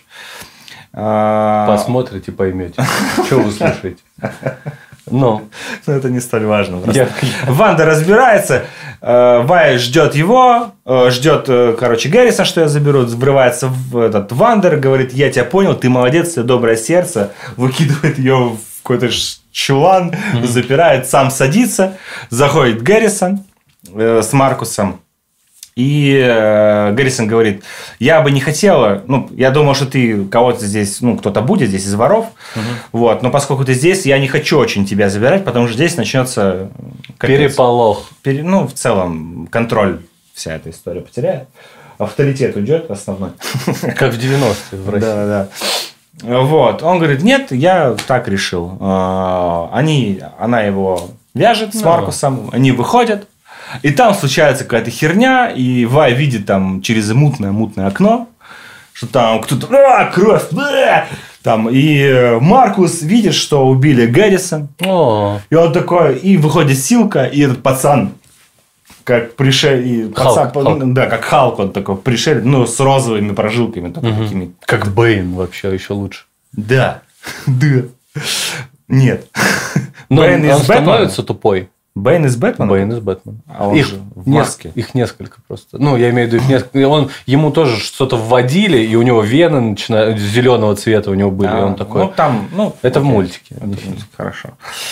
Посмотрите, поймете. Что вы слушаете? Ну, Но это не столь важно. Я... Ванда разбирается, Вай ждет его, ждет, короче, Гарриса, что я заберу, врывается в этот Вандер, говорит, я тебя понял, ты молодец, ты доброе сердце, выкидывает ее в какой-то чулан, mm-hmm. запирает, сам садится, заходит Гаррисон э, с Маркусом. И э, Гаррисон говорит, я бы не хотела, ну, я думал, что ты кого-то здесь, ну, кто-то будет здесь из воров, угу. вот, но поскольку ты здесь, я не хочу очень тебя забирать, потому что здесь начнется... Переполох. Пере, ну, в целом, контроль вся эта история потеряет. Авторитет уйдет основной. Как в девяностые в России. Да, да. Вот, он говорит, нет, я так решил. Они, она его вяжет с Маркусом, они выходят. И там случается какая-то херня, и Вай видит там через мутное-мутное окно, что там кто-то... А, кровь! А! Там, и Маркус видит, что убили Гаррисон. О. И он такой... И выходит Силка, и этот пацан, как пришелец... Халк, пацан, да, как Халк, он такой пришелец, ну, с розовыми прожилками. Такой, угу. такими. Как Бэйн вообще, еще лучше. Да. Да. Нет. Но Бэйн он, он становится тупой. Бэйн из Бэтмена? Бэйн из Бэтмена. А он их, же в маске. Их несколько просто. Ну, я имею в виду, их несколько. Он, ему тоже что-то вводили, и у него вены начинают, зеленого цвета у него были. А, и он такой... Ну, там... Ну, это окей. в мультике. Это хорошо.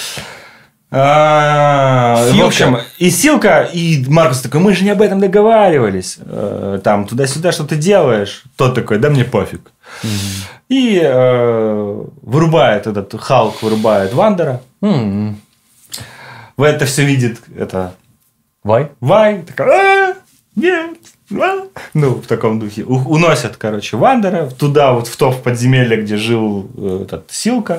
А, в общем, и Силка, и Маркус такой, мы же не об этом договаривались. Там, туда-сюда, что ты делаешь? Тот такой, да мне пофиг. Угу. И э, вырубает этот Халк, вырубает Вандера. Угу. В это все видит это Вай. Вай. Такая, нет, ну, в таком духе. Уносят, короче, Вандера туда, вот в то в подземелье, где жил этот Силка.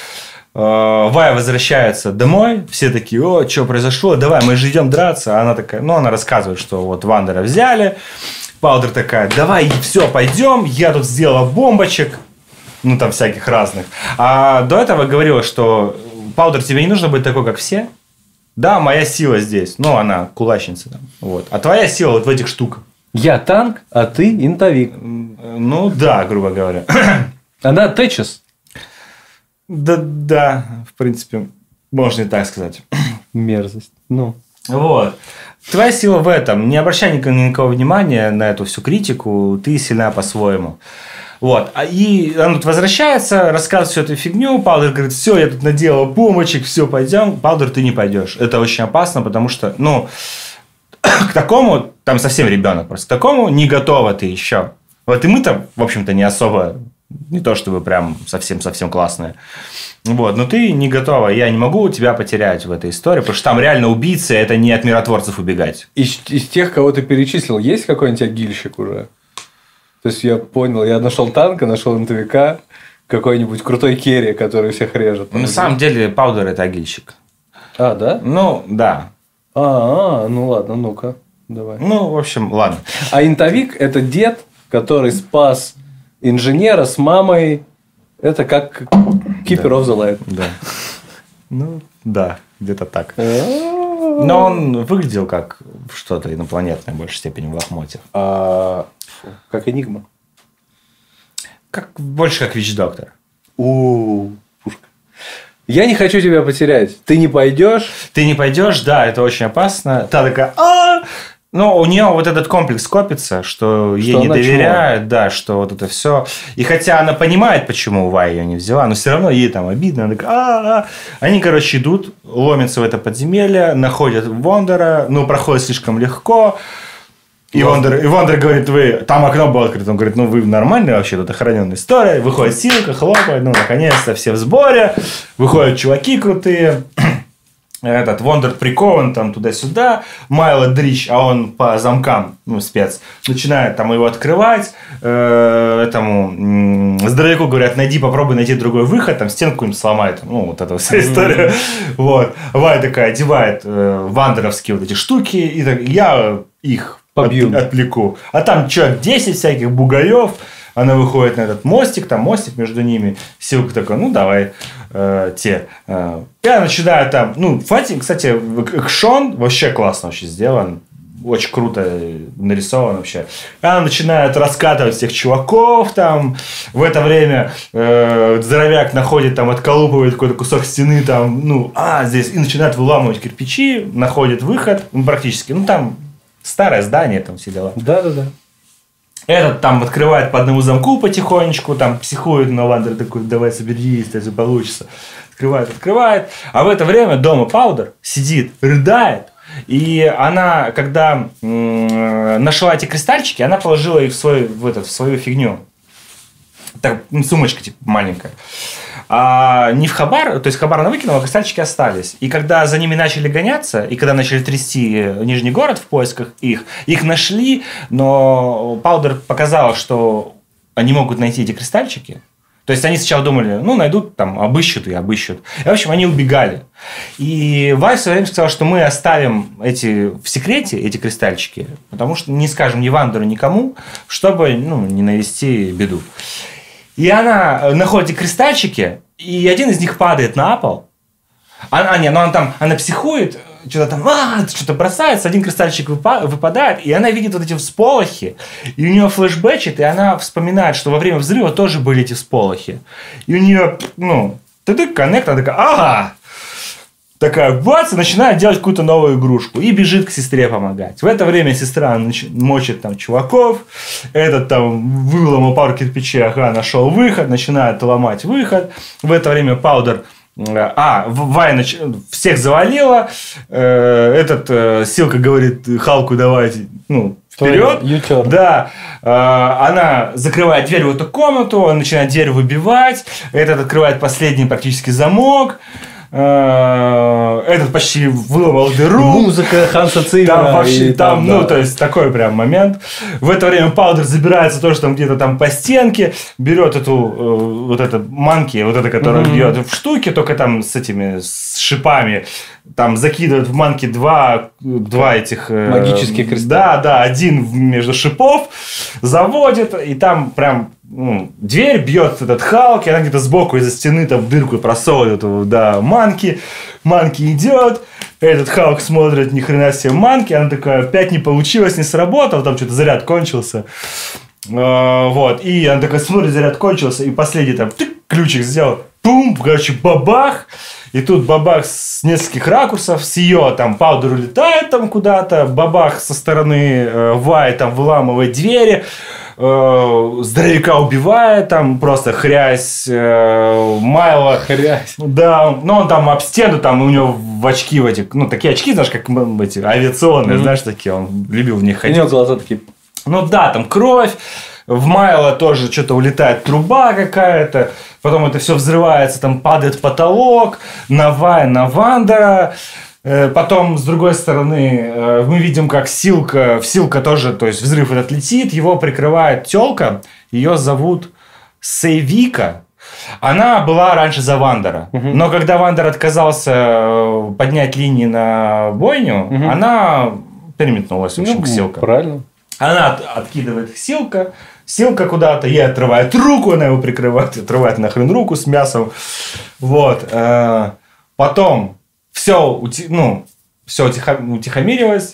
Вая возвращается домой, все такие, о, что произошло, давай, мы же идем драться. А она такая, ну, она рассказывает, что вот Вандера взяли. Паудер такая, давай, все, пойдем, я тут сделала бомбочек, ну, там всяких разных. А до этого говорила, что Паудер, тебе не нужно быть такой, как все. Да, моя сила здесь, ну, она кулачница там, вот. А твоя сила вот в этих штуках. Я танк, а ты интовик. Ну, да, грубо говоря. Она Тэтчес. Да, да, в принципе, можно и так сказать. Мерзость. Ну. Вот. Твоя сила в этом. Не обращай никакого внимания на эту всю критику. Ты сильна по-своему. Вот. И она тут возвращается, рассказывает всю эту фигню. Паудер говорит, все, я тут наделал бомбочек, все, пойдем. Паудер, ты не пойдешь. Это очень опасно, потому что, ну, к такому, там совсем ребенок просто, к такому не готова ты еще. Вот и мы-то, в общем-то, не особо, не то чтобы прям совсем-совсем классные. Вот, но ты не готова. Я не могу тебя потерять в этой истории, потому что там реально убийцы, это не от миротворцев убегать. Из, из тех, кого ты перечислил, есть какой-нибудь агильщик уже? То есть, я понял, я нашел танка, нашел интовика, какой-нибудь крутой керри, который всех режет. На самом деле, Паудер – это агильщик. А, да? Ну, да. А, а, ну ладно, ну-ка, давай. Ну, в общем, ладно. А интовик – это дед, который спас инженера с мамой. Это как Keeper of the Light. Да. Ну, да, где-то так. Но он выглядел как что-то инопланетное в большей степени в лохмотьях. А, как Энигма. Как, больше как Вич-доктор. У, пушка. Я не хочу тебя потерять. Ты не пойдешь? Ты не пойдешь, да, это очень опасно. Та такая, а но у нее вот этот комплекс копится, что, что ей не доверяют, чула. Да, что вот это все. И хотя она понимает, почему Вай ее не взяла, но все равно ей там обидно. Она такая, а-а-а. Они, короче, идут, ломятся в это подземелье, находят Вондера, но проходит слишком легко. И Вондер, и Вондер говорит, вы, там окно было открыто. Он говорит, ну вы нормальные вообще, тут охраненная история. Выходит Силка, хлопает, ну наконец-то все в сборе. Выходят чуваки крутые. Этот Вондер прикован там туда-сюда. Майло дрищ, а он по замкам, ну, спец, начинает там его открывать. Э, этому э, здоровяку говорят, найди, попробуй найти другой выход, там стенку им сломает. Ну, вот эта вся история. Mm-hmm. Вот. Вай такая одевает э, вандеровские вот эти штуки, и так, я их побью, от, отвлеку. А там человек десять всяких бугаев. Она выходит на этот мостик, там мостик между ними. Силка такой, ну, давай, э, те. Э. Я начинаю там, ну, файтинг, кстати, экшон вообще классно очень сделан. Очень круто нарисован вообще. Она начинает раскатывать всех чуваков там. В это время э, здоровяк находит, там, отколупывает какой-то кусок стены, там, ну, а, здесь, и начинает выламывать кирпичи, находит выход, ну, практически. Ну, там старое здание, там все дела. Да-да-да. Этот там открывает по одному замку потихонечку, там психует, но Вандер такой, давай соберись, если получится. Открывает, открывает. А в это время дома Паудер сидит, рыдает. И она, когда м- нашла эти кристальчики, она положила их в, свой, в, этот, в свою фигню. Так, ну, сумочка типа маленькая. А не в хабар, то есть хабар она выкинула, а кристальчики остались. И когда за ними начали гоняться, и когда начали трясти Нижний город в поисках их, их нашли, но Паудер показала, что они могут найти эти кристальчики. То есть они сначала думали, ну, найдут, там, обыщут и обыщут. И, в общем, они убегали. И Вай в свое время сказал, что мы оставим эти в секрете, эти кристальчики, потому что не скажем ни Вандеру, никому, чтобы, ну, не навести беду. И она находит кристальчики, и один из них падает на пол. Она, не, ну она там, она психует, что-то там, а, что-то бросается, один кристальчик выпадает, и она видит вот эти всполохи, и у нее флешбэчит, и она вспоминает, что во время взрыва тоже были эти всполохи. И у нее, ну, ты-ты, коннект, она такая, ага! Такая, бац, и начинает делать какую-то новую игрушку. И бежит к сестре помогать. В это время сестра мочит там чуваков. Этот там выломал пару кирпичей, ага, нашел выход. Начинает ломать выход. В это время Паудер... А, Вай нач... всех завалила. Этот Силка говорит Халку, давайте, ну, вперед. Да. Она закрывает дверь в эту комнату. Он начинает дверь выбивать. Этот открывает последний практически замок. Этот почти выломал дыру. Музыка Ханса Циммера. Там вообще, там, там, ну, да. то есть, такой прям момент. В это время Паудер забирается тоже там где-то там по стенке, берет эту, вот эту манки, вот это, которая mm-hmm. бьет в штуки, только там с этими, с шипами, там закидывает в манки два, два этих... Магические кристаллы. Да, да, один между шипов, заводит, и там прям ну, дверь бьет этот Халк, и она где-то сбоку из-за стены там в дырку просовывает его, да, манки. Манки идет, этот Халк смотрит, ни хрена себе манки, она такая, опять не получилось, не сработало, там что-то заряд кончился. Вот, и она такая смотрит, заряд кончился, и последний там тык, ключик сделал, пум, короче, бабах. И тут бабах с нескольких ракурсов, с ее там Паудер улетает там куда-то, бабах со стороны э, Вай там выламывает двери, э, здоровяка убивает, там просто хрясь, э, Майло. Хрясь. Да, но он там об стену, там у него в очки в эти, ну такие очки, знаешь, как эти авиационные, mm-hmm. знаешь, такие, он любил в них ходить. У него глаза такие. Ну да, там кровь. В Майло тоже что-то улетает труба какая-то. Потом это все взрывается, там падает потолок. На Вай, на Вандера. Потом, с другой стороны, мы видим, как Силка... В Силка тоже, то есть, взрыв этот летит. Его прикрывает тёлка. Ее зовут Сейвика. Она была раньше за Вандера. Угу. Но когда Вандер отказался поднять линии на бойню, угу. она переметнулась, в общем, ну, к Силка. Правильно. Она от, откидывает Силка. Силка куда-то, ей отрывает руку, она его прикрывает, отрывает нахрен руку с мясом. Вот. Потом все, ну, все утихомирилось.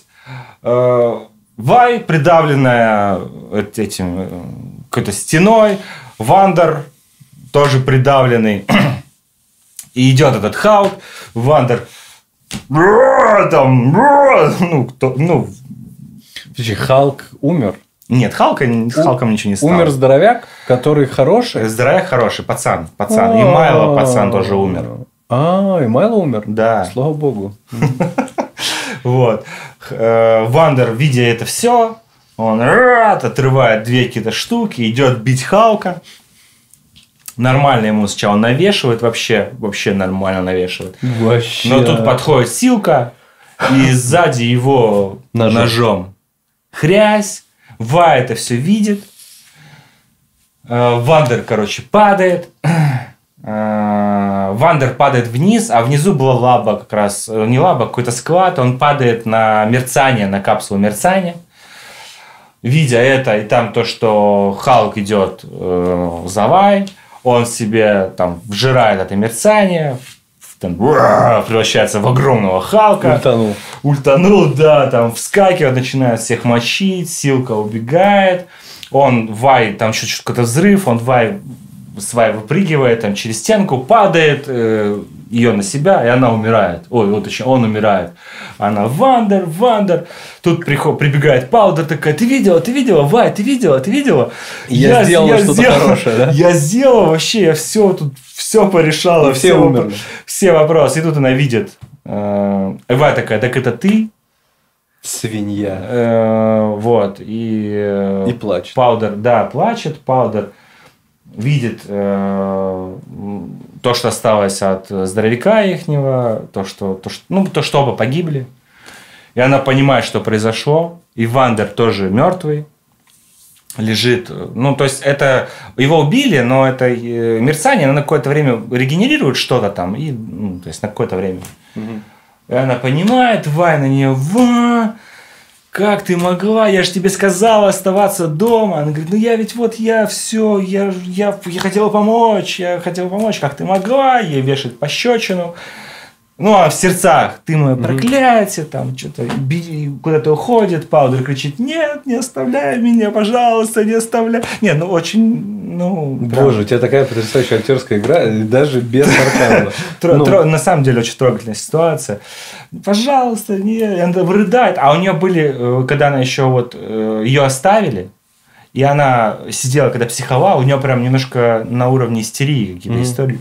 Вай, придавленная этим какой-то стеной. Вандер тоже придавленный. И идет этот Халк. Вандер там, ну, кто, ну, Халк умер. Нет, Халка, с Халком ничего не стало. Умер здоровяк, который хороший? Здоровяк хороший, пацан. пацан. И Майло, пацан, тоже умер. А, и Майло умер? Да. Слава богу. Вот. Вандер, видя это все, он отрывает две какие-то штуки, идет бить Халка. Нормально ему сначала навешивает, вообще, вообще нормально навешивает. Вообще. Но тут подходит Силка, и сзади его ножом, ножом. Хрясь. Вай это все видит. Вандер, короче, падает. Вандер падает вниз, а внизу была лаба как раз. Не лаба, какой-то склад. Он падает на мерцание, на капсулу мерцания. Видя это, и там то, что Халк идет э, за Вай, он себе там вжирает это мерцание, там, превращается в огромного Халка. Ультанул. Ультанул, да, там вскакивает, начинает всех мочить, Силка убегает. Он, Вай, там что-то какой-то взрыв, он Вай, с Вай выпрыгивает, там через стенку падает, э, ее на себя, и она умирает. Ой, вот еще он умирает. Она Вандер, Вандер. Тут приход, прибегает Паудер, такая, ты видела, ты видела, Вай, ты видела, ты видела? Я, я сделала я что-то сделала, хорошее, да? Я сделала вообще, я все тут, все порешала. И все умерли. Все вопросы. И тут она видит. Э, Вай такая, так это ты? Свинья. Э, вот. И, э, и плачет. Паудер, да, плачет. Паудер видит э, то, что осталось от здоровяка ихнего, то, что, то, что, ну, то, что оба погибли. И она понимает, что произошло. И Вандер тоже мертвый. Лежит. Ну, то есть, это его убили, но это э, мерцание, оно на какое-то время регенерирует что-то там. И, ну, то есть, на какое-то время. Угу. И она понимает, Вай на нее, Ва, как ты могла? Я же тебе сказала оставаться дома. Она говорит, ну я ведь вот я все, я, я, я хотела помочь, я хотела помочь, как ты могла? Ей вешает пощечину. Ну, а в сердцах, ты мое проклятие, там что-то куда-то уходит. Паудер кричит, нет, не оставляй меня, пожалуйста, не оставляй. Нет, ну очень, ну... Боже, у тебя такая потрясающая актерская игра, даже без сарказма. На самом деле, очень трогательная ситуация. Пожалуйста, не... Она рыдает. А у нее были, когда она еще вот, ее оставили, и она сидела, когда психовала, у нее прям немножко на уровне истерии какие-то истории.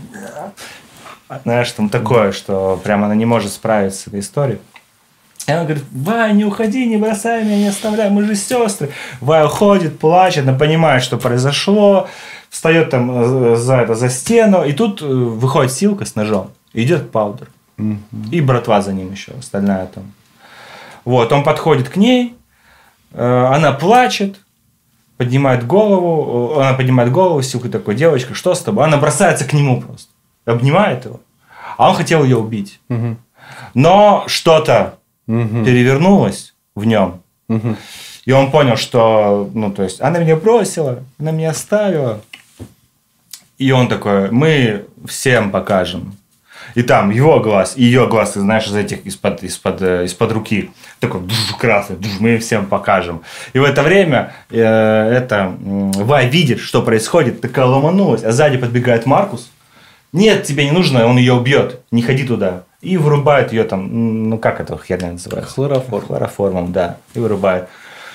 Знаешь, там такое, что прям она не может справиться с этой историей. И она говорит, Вай, не уходи, не бросай меня, не оставляй, мы же сестры. Вай уходит, плачет, она понимает, что произошло, встает там за, это, за стену, и тут выходит Силка с ножом. идет к Паудер. Угу. И братва за ним еще, остальная там. Вот, он подходит к ней, она плачет, поднимает голову, она поднимает голову, Силка такой, девочка, что с тобой? Она бросается к нему просто, обнимает его. А он хотел ее убить. Угу. Но что-то угу. перевернулось в нем. Угу. И он понял, что, ну, то есть, она меня бросила, она меня оставила. И он такой, мы всем покажем. И там его глаз, и ее глаз, ты знаешь, из этих, из-под, из-под, из-под руки. Такой, душ, красный, душ, мы всем покажем. И в это время э, это, э, Вай видит, что происходит, такая ломанулась, а сзади подбегает Маркус. Нет, тебе не нужно, он ее убьет, не ходи туда. И вырубает ее там, ну как это херня называется? Хлороформ. Хлороформом, да. И вырубает.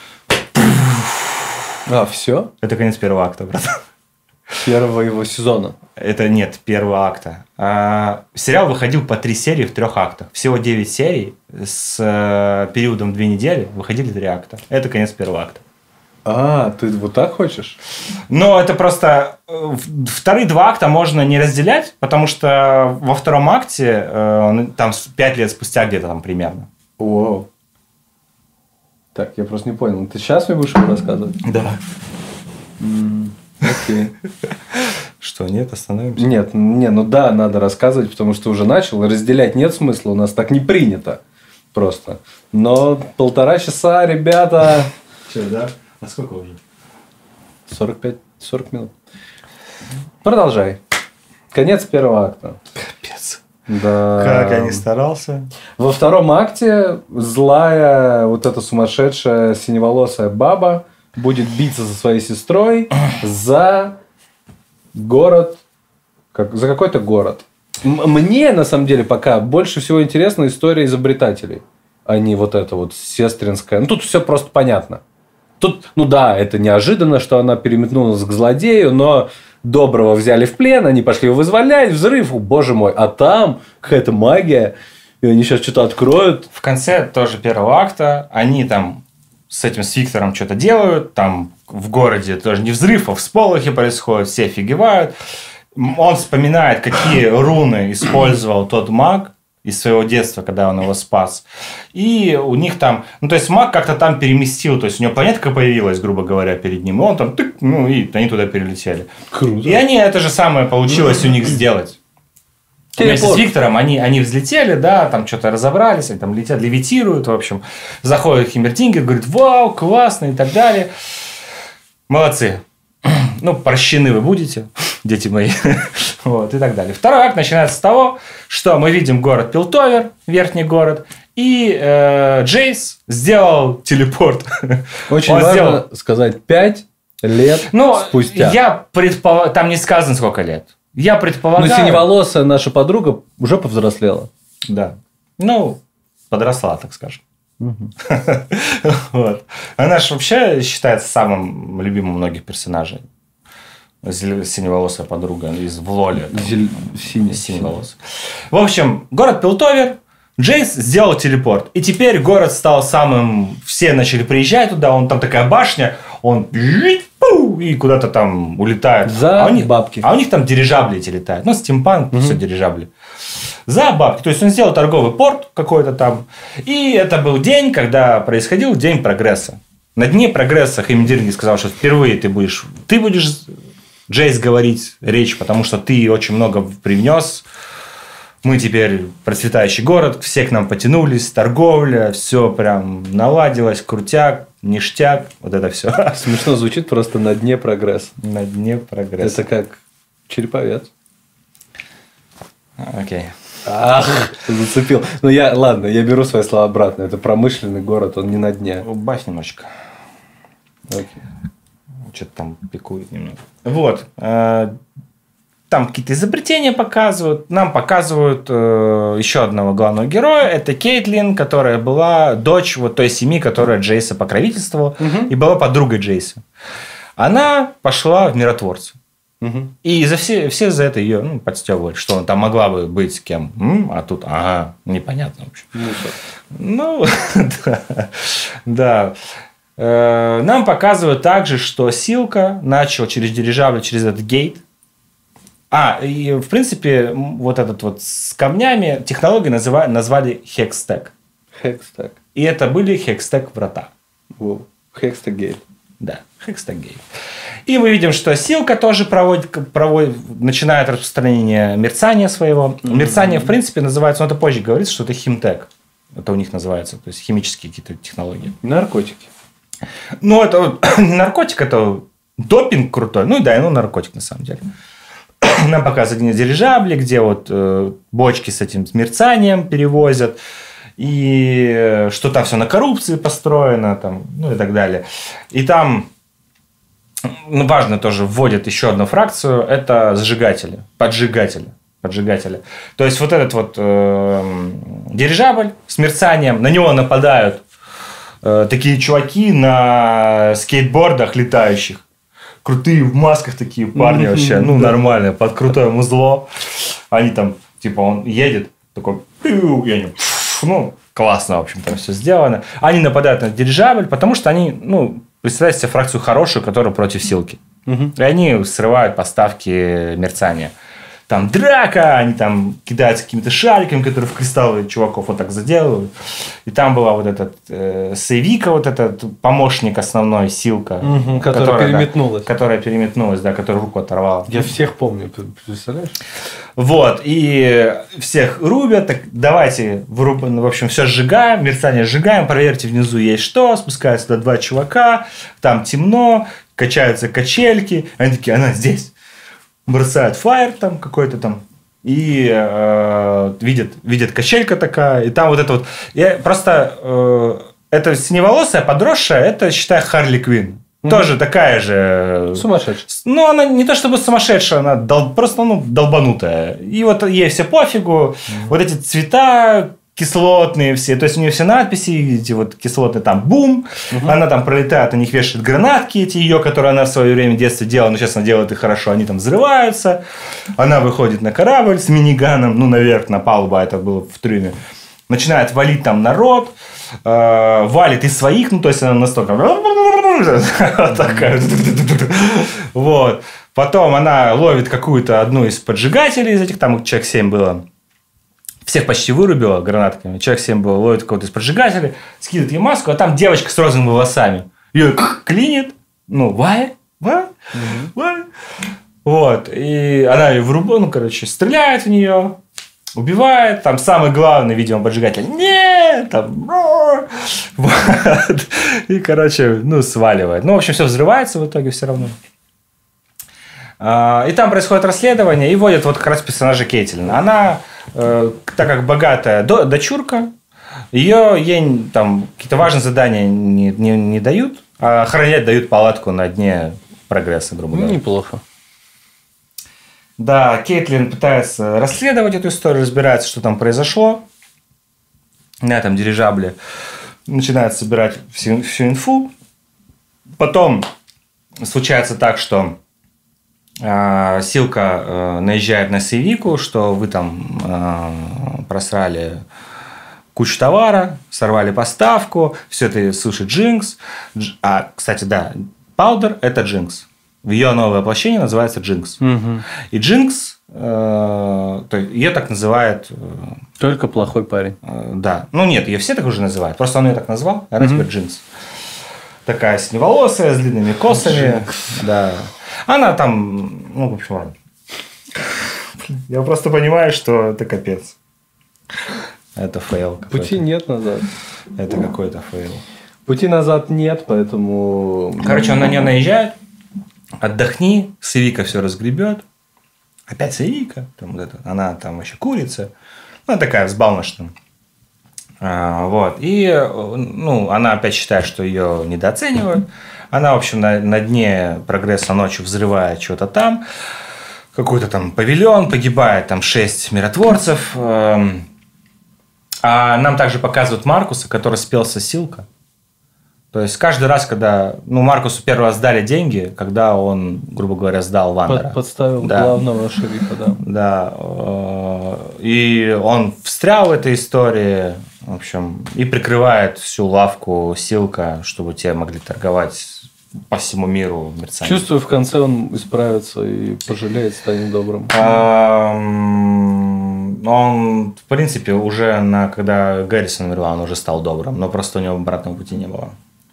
А, все? Это конец первого акта, брат. Первого его сезона. Это нет, первого акта. А, сериал выходил по три серии в трех актах. Всего девять серий с э, периодом две недели выходили три акта. Это конец первого акта. А, ты вот так хочешь? Но это просто... э, Вторые два акта можно не разделять, потому что во втором акте э, там пять лет спустя где-то там примерно. О. Так, я просто не понял. Ты сейчас мне будешь его рассказывать? Да. М, Окей. Что, нет, остановимся? Нет, не, ну да, надо рассказывать, потому что уже начал. Разделять нет смысла, у нас так не принято. Просто. Но полтора часа, ребята. Что, да? А сколько уже? сорок пять сорок минут. Продолжай. Конец первого акта. Капец. Да. Как я не старался. Во втором акте злая, вот эта сумасшедшая синеволосая баба будет биться со своей сестрой за город, как, за какой-то город. М- Мне, на самом деле, пока больше всего интересна история изобретателей, а не вот это вот сестринская. Ну, тут все просто понятно. Тут, ну да, это неожиданно, что она переметнулась к злодею, но доброго взяли в плен, они пошли его вызволять, взрыв, о, боже мой, а там какая-то магия, и они сейчас что-то откроют. В конце тоже первого акта они там с этим, с Виктором что-то делают, там в городе тоже не взрыв, а всполохи происходят, все офигевают. Он вспоминает, какие руны использовал тот маг из своего детства, когда он его спас. И у них там... Ну, то есть, маг как-то там переместил. То есть, у него планетка появилась, грубо говоря, перед ним. И он там... Тык, ну, и они туда перелетели. Круто. И они это же самое получилось у них сделать. Вместе с Виктором они, они взлетели, да, там что-то разобрались, они там летят, левитируют, в общем. Заходит Химмердингер, говорит, вау, классно и так далее. Молодцы. Ну, прощены вы будете, дети мои. Вот, и так далее. Второй акт начинается с того, что мы видим город Пилтовер, верхний город, и э, Джейс сделал телепорт. Очень Он важно сделал... сказать пять лет ну, спустя. Я предполагаю, там не сказано сколько лет. Я предполагаю... Но синеволосая наша подруга уже повзрослела. Да. Ну, подросла, так скажем. Угу. Вот. Она же вообще считается самым любимым многих персонажей. Синеволосая подруга из в Лоле. Зель... Синий. Синеволосая. В общем, город Пилтовер. Джейс сделал телепорт. И теперь город стал самым... Все начали приезжать туда. Он там такая башня. Он... И куда-то там улетает. За а у них, бабки. А у них там дирижабли эти летают. Ну, стимпанк, угу. Все дирижабли. За бабки. То есть, он сделал торговый порт какой-то там. И это был день, когда происходил день прогресса. На дне прогресса Химмердингер сказал, что впервые ты будешь... Ты будешь, Джейс, говорить речь, потому что ты очень много привнес. Мы теперь процветающий город. Все к нам потянулись. Торговля. Все прям наладилось. Крутяк. Ништяк. Вот это все. Смешно звучит, просто на дне прогресс. На дне прогресс. Это как череповец. Окей. Ах, зацепил. Ну, я, ладно, я беру свои слова обратно. Это промышленный город, он не на дне. Убавь немножечко. Окей. Что-то там пикует немного. Вот. Там какие-то изобретения показывают. Нам показывают э, еще одного главного героя. Это Кейтлин, которая была дочь вот той семьи, которая Джейса покровительствовала. Угу. И была подругой Джейса. Она пошла в миротворцы. Угу. И за все, все за это ее ну, подстебывали, что она там могла бы быть с кем. М? А тут, ага, непонятно. В общем. Ну, да. Да. Э, нам показывают также, что Силка начал через дирижабль, через этот гейт, А, и в принципе, вот этот вот с камнями технологию называ- назвали Hextech. Hextech. И это были Hextech врата. Wow. Hextech Gate. Да, Hextech Gate. И мы видим, что Силка тоже проводит, проводит, начинает распространение мерцания своего. Mm-hmm. Мерцание, в принципе, называется, ну это позже говорится, что это химтек. Это у них называется, то есть химические какие-то технологии. Наркотики. Ну, это не наркотик, это допинг крутой. Ну, да, ну, наркотик на самом деле. Нам показывают дирижабли, где вот э, бочки с этим мерцанием перевозят. И э, что там все на коррупции построено, там, ну и так далее. И там, ну, важно тоже, вводят еще одну фракцию. Это зажигатели, поджигатели. Поджигатели. То есть, вот этот вот э, дирижабль с мерцанием, на него нападают э, такие чуваки на скейтбордах летающих. Крутые в масках такие парни вообще. Ну, нормально, под крутое музло. Они там, типа, он едет, такой, и они, ну, классно, в общем, там все сделано. Они нападают на дирижабль, потому что они, ну, представляете себе фракцию хорошую, которая против Силки. И они срывают поставки мерцания. Там драка, они там кидаются какими-то шариками, которые в кристаллы чуваков вот так заделывают. И там была вот этот э, Сейвика, вот этот помощник основной, Силка. Угу, которая, которая переметнулась. Да, которая переметнулась, да, которая руку оторвала. Я всех помню, представляешь? Вот, и всех рубят, так давайте, выруб... в общем, все сжигаем, мерцание сжигаем, проверьте, внизу есть что, спускаются туда два чувака, там темно, качаются качельки, они такие, она здесь. Бросают фаер там какой-то там и э, видят, видят качелька такая, и там вот это вот. Я просто э, это синеволосая, подросшая, это, считай, Харли Квинн. Mm-hmm. Тоже такая же... Сумасшедшая. Ну, она не то чтобы сумасшедшая, она дол... просто ну, долбанутая. И вот ей все пофигу. Mm-hmm. Вот эти цвета кислотные все. То есть, у нее все надписи, эти вот кислотные, там, бум. Угу. Она там пролетает, на них вешает гранатки эти ее, которые она в свое время в детстве делала, но сейчас она делает их хорошо, они там взрываются. Она выходит на корабль с миниганом, ну, наверх, на палубу, это было в трюме. Начинает валить там народ, э, валит из своих, ну, то есть, она настолько... Вот такая. Вот. Потом она ловит какую-то одну из поджигателей из этих, там человек семь было. Всех почти вырубила гранатками. Человек семь был, ловит какого-то из поджигателей, скидывает ей маску, а там девочка с розовыми волосами. Ее клинит. Ну, why? Why? Why? Вот. И она ее вырубила, ну, короче, стреляет в нее, убивает. Там самый главный, видимо, поджигатель. Нет! Там... Вот. И, короче, ну, сваливает. Ну, в общем, все взрывается в итоге все равно. И там происходит расследование, и вводят вот как раз персонажа Кейтлин. Она, э, так как богатая до, дочурка, ее ей там какие-то важные задания не, не, не дают, а охранять дают палатку на дне прогресса, грубо говоря. Неплохо. Да, Кейтлин пытается расследовать эту историю, разбирается, что там произошло на этом дирижабле. Начинает собирать всю, всю инфу. Потом случается так, что Силка э, наезжает на Сейвику, что вы там э, просрали кучу товара, сорвали поставку, все это слышит Джинкс. Дж... А, кстати, да, Паудер – это Джинкс. Ее новое воплощение называется Джинкс. Угу. И Джинкс, э, то ее так называют... Э, Только плохой парень. Э, да. Ну, нет, ее все так уже называют. Просто он ее так назвал, а она угу. теперь Джинкс. Такая синеволосая, с длинными косами. Джинкс. Да. Она там, ну, в общем, я просто понимаю, что это капец. Это фейл какой-то. Пути нет назад. Это какой-то фейл. Пути назад нет, поэтому... Короче, он на нее наезжает. Отдохни. Сейвика все разгребет. Опять Сейвика. Там, вот это, она там вообще курица. Ну, она такая взбалмошная. А, вот. И ну, она опять считает, что ее недооценивают. Она, в общем, на, на дне прогресса ночью взрывает что-то там. Какой-то там павильон, погибает там шесть миротворцев. А нам также показывают Маркуса, который спелся Силка. То есть, каждый раз, когда... Ну, Маркусу первый раз дали деньги, когда он, грубо говоря, сдал Вандера. Под, подставил да. главного шерифа, да. Да. И он встрял в этой истории, в общем, и прикрывает всю лавку Силка, чтобы те могли торговать по всему миру мерцание. Чувствую, в конце он исправится и пожалеет, станет добрым. Он, в принципе, уже на, когда Гаррисон умерла, он уже стал добрым, но просто у него обратного пути не было.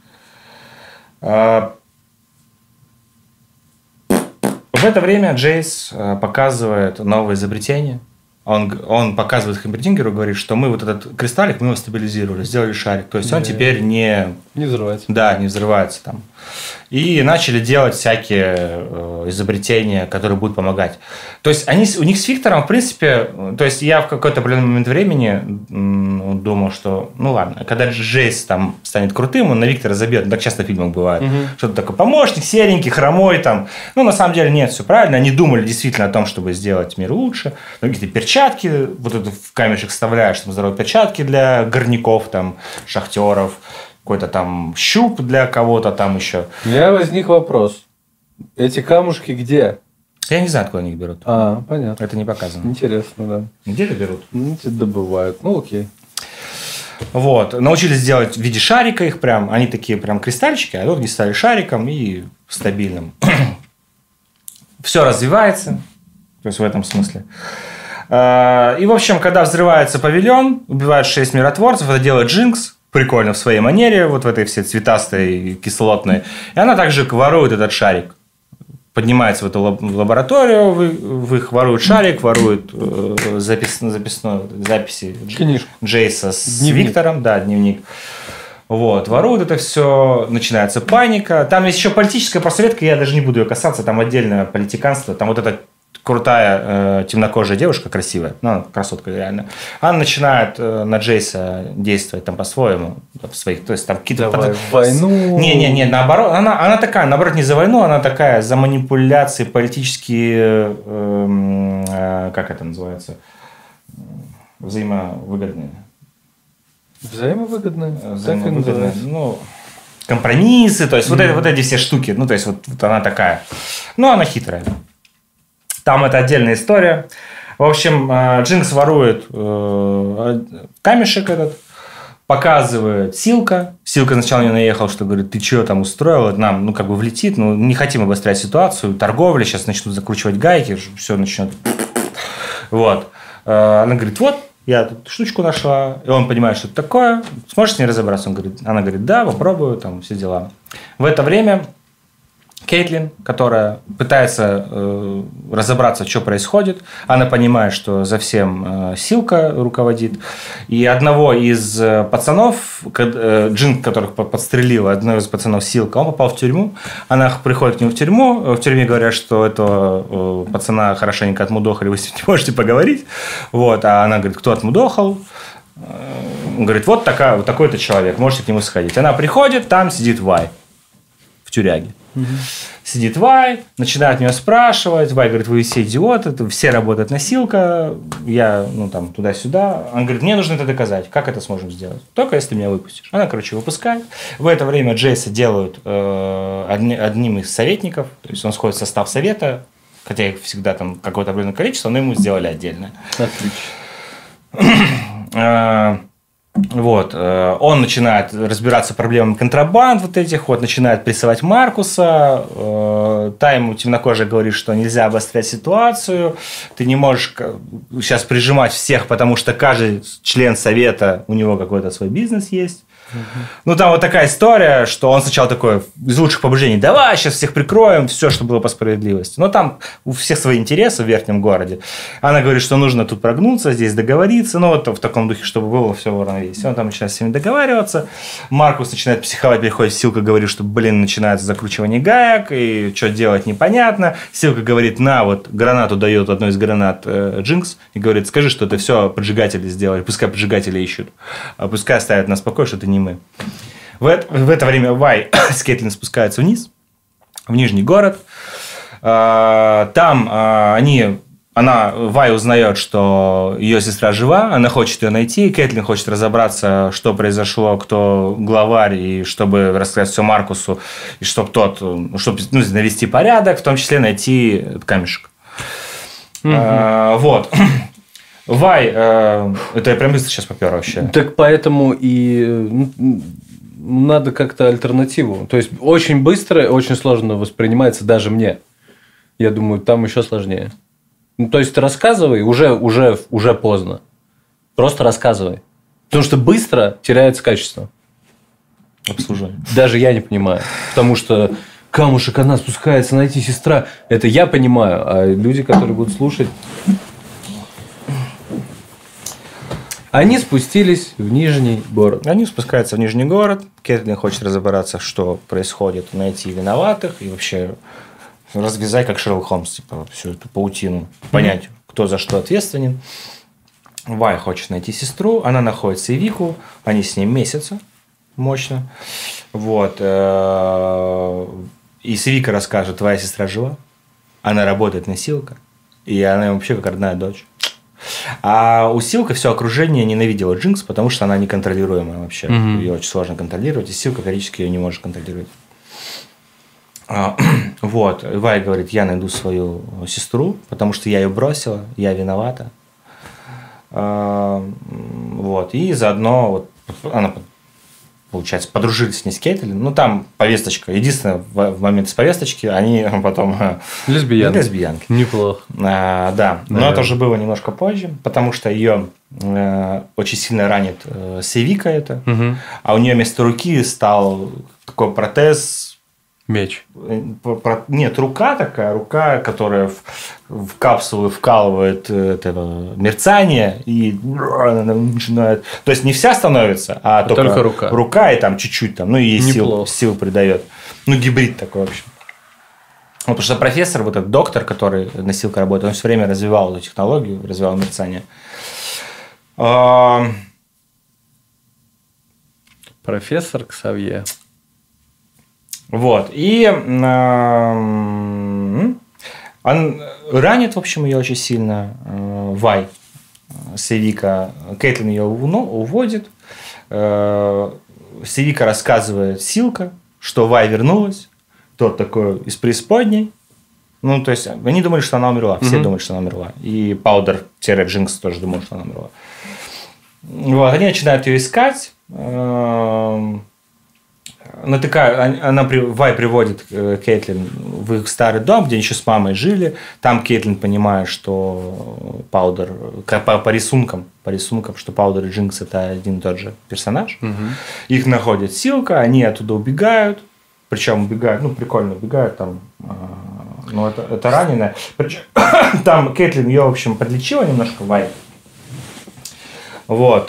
В это время Джейс показывает новое изобретение. Он, он показывает Хэмбердингеру, говорит, что мы вот этот кристаллик, мы его стабилизировали, сделали шарик. То есть он теперь не... Не взрывается. Да, не взрывается там. И начали делать всякие э, изобретения, которые будут помогать. То есть они, у них с Виктором, в принципе... То есть я в какой-то определенный момент времени м, думал, что... Ну ладно, когда Джейс там станет крутым, он на Виктора забьет. Так часто в фильмах бывает. Угу. Что-то такое помощник, серенький, хромой там. Ну, на самом деле нет, все правильно. Они думали действительно о том, чтобы сделать мир лучше. Какие-то перчатки, вот это в камешек вставляешь, там здоровые перчатки для горняков, там, шахтеров. Какой-то там щуп для кого-то там еще. У меня возник вопрос. Эти камушки где? Я не знаю, откуда они их берут. А, понятно. Это не показано. Интересно, да. Где-то берут. Ну, эти добывают. Ну, окей. Вот. Научились делать в виде шарика их прям. Они такие прям кристальчики, а вот они стали шариком и стабильным. Все развивается. То есть в этом смысле. И, в общем, когда взрывается павильон, убивают шесть миротворцев, это делает Джинкс. Прикольно в своей манере, вот в этой всей цветастой, кислотной. И она также ворует этот шарик. Поднимается в эту лабораторию, в, в их ворует шарик, ворует э, запис, записной, записи Книжку. Джейса с Дневник. Виктором. Да, дневник. Вот, воруют это все, начинается паника. Там есть еще политическая просветка, я даже не буду ее касаться, там отдельное политиканство. Там вот эта крутая э, темнокожая девушка, красивая, ну, красотка реально. Она начинает э, на Джейса действовать там по-своему, в своих, то есть там какие-то... Давай под... войну. Не-не-не, наоборот, она, она такая, наоборот, не за войну, она такая за манипуляции политические, э, э, как это называется, взаимовыгодные. Взаимовыгодные? Взаимовыгодные, ну... Компромиссы, то есть mm-hmm. вот, эти, вот эти все штуки, ну, то есть вот, вот она такая. Ну, она хитрая. Там это отдельная история. В общем, Джинкс ворует камешек этот, показывает Силка. Силка сначала не наехал, что говорит, ты что там устроил? Нам, ну, как бы влетит, ну, не хотим обострять ситуацию. Торговля, сейчас начнут закручивать гайки, все начнет. Вот. Она говорит, вот, я тут штучку нашла. И он понимает, что это такое. Сможешь с ней разобраться? Он говорит, она говорит, да, попробую, там, все дела. В это время... Кейтлин, которая пытается э, разобраться, что происходит. Она понимает, что за всем э, Силка руководит. И одного из э, пацанов, э, Джин, которых подстрелила, одного из пацанов Силка, он попал в тюрьму. Она приходит к нему в тюрьму. В тюрьме говорят, что этого э, пацана хорошенько отмудохали, вы с ним не можете поговорить. Вот. А она говорит, кто отмудохал? Он говорит, вот, такая, вот такой-то человек, можете к нему сходить. Она приходит, там сидит Вай в тюряге. Угу. Сидит Вай, начинает меня спрашивать. Вай говорит, вы все идиоты, все работают на Силка, я, ну, там, туда-сюда. Он говорит, мне нужно это доказать. Как это сможем сделать? Только если ты меня выпустишь. Она, короче, выпускает. В это время Джейса делают э, одни, одним из советников. То есть он входит в состав совета, хотя их всегда там какое-то определенное количество, но ему сделали отдельно. Отлично. Вот, он начинает разбираться с проблемами контрабанд вот этих, вот, начинает прессовать Маркуса, та ему темнокожая говорит, что нельзя обострять ситуацию, ты не можешь сейчас прижимать всех, потому что каждый член совета, у него какой-то свой бизнес есть. Угу. Ну, там вот такая история, что он сначала такой из лучших побуждений, давай, сейчас всех прикроем, все, что было по справедливости. Но там у всех свои интересы в верхнем городе. Она говорит, что нужно тут прогнуться, здесь договориться, ну, вот в таком духе, чтобы было все в равновесии. Он там начинает с ними договариваться. Маркус начинает психовать, приходит Силка, говорит, что, блин, начинается закручивание гаек, и что делать непонятно. Силка говорит, на, вот, гранату дает, одну из гранат э, Джинкс, и говорит, скажи, что это все поджигатели сделали, пускай поджигатели ищут, а пускай оставят нас в покое, что это не мы. В это, в это время Вай с Кейтлин спускаются вниз, в Нижний город. Там они, она, Вай узнает, что ее сестра жива, она хочет ее найти. Кейтлин хочет разобраться, что произошло, кто главарь, и чтобы рассказать все Маркусу, и чтобы тот, чтобы, ну, навести порядок, в том числе найти камешек. Угу. А, вот. Вай, э, это я прям быстро сейчас попер вообще. Так поэтому и надо как-то альтернативу. То есть, очень быстро, очень сложно воспринимается даже мне. Я думаю, там еще сложнее. Ну, то есть, ты рассказывай, уже, уже, уже поздно. Просто рассказывай. Потому что быстро теряется качество. Обслуживание. Даже я не понимаю. Потому что камушек, она спускается, найти сестра. Это я понимаю. А люди, которые будут слушать... Они спустились в Нижний город. Они спускаются в Нижний город. Кэтлин хочет разобраться, что происходит, найти виноватых и вообще развязать, как Шерлок Холмс, типа, всю эту паутину, понять, mm-hmm. кто за что ответственен. Вай хочет найти сестру, она находит Севику, они с ней месяца, мощно. Вот. И Севика расскажет, твоя сестра жива, она работает носилка, и она вообще как родная дочь. А у Силка все окружение ненавидело Джинкс, потому что она неконтролируемая вообще. Mm-hmm. Ее очень сложно контролировать, и Силка периодически ее не может контролировать. А, вот. Вай говорит, я найду свою сестру, потому что я ее бросила, я виновата. А, вот. И заодно вот, она, получается, подружились с ней с Кейтлин. Ну, там повесточка. Единственное, в, в момент с повесточки они потом... Лесбиянки. Лесбиянки. Неплохо. А, да. Но Наверное. Это уже было немножко позже, потому что ее э, очень сильно ранит э, Севика это. Угу. А у нее вместо руки стал такой протез... Меч. Нет, рука такая, рука, которая в, в капсулу вкалывает этого мерцание и она начинает. То есть не вся становится, а только, только рука. Рука и там чуть-чуть там, ну и ей сил, сил придает. Ну, гибрид такой, в общем. Вот, потому что профессор, вот этот доктор, который носилка работает, он все время развивал эту технологию, развивал мерцание. Профессор Ксавье. Вот. И э, он ранит, в общем, ее очень сильно. Э, Вай, Севика. Кэтлин ее уводит. Э, Севика рассказывает Силка, что Вай вернулась. Тот такой из преисподней. Ну, то есть, они думали, что она умерла. Все mm-hmm. думали, что она умерла. И Паудер-Джинкс тоже думал, что она умерла. Вот. Они начинают ее искать. Э, Натыкаю, она, Вай приводит Кейтлин в их старый дом, где они еще с мамой жили. Там Кейтлин понимает, что Паудер по, по рисункам, по рисункам, что Паудер и Джинкс это один и тот же персонаж. Угу. Их находит Силка, они оттуда убегают. Причем убегают, ну прикольно убегают там. Ну это, это раненая. Причем, там Кейтлин ее, в общем, подлечила немножко, Вай. Вот.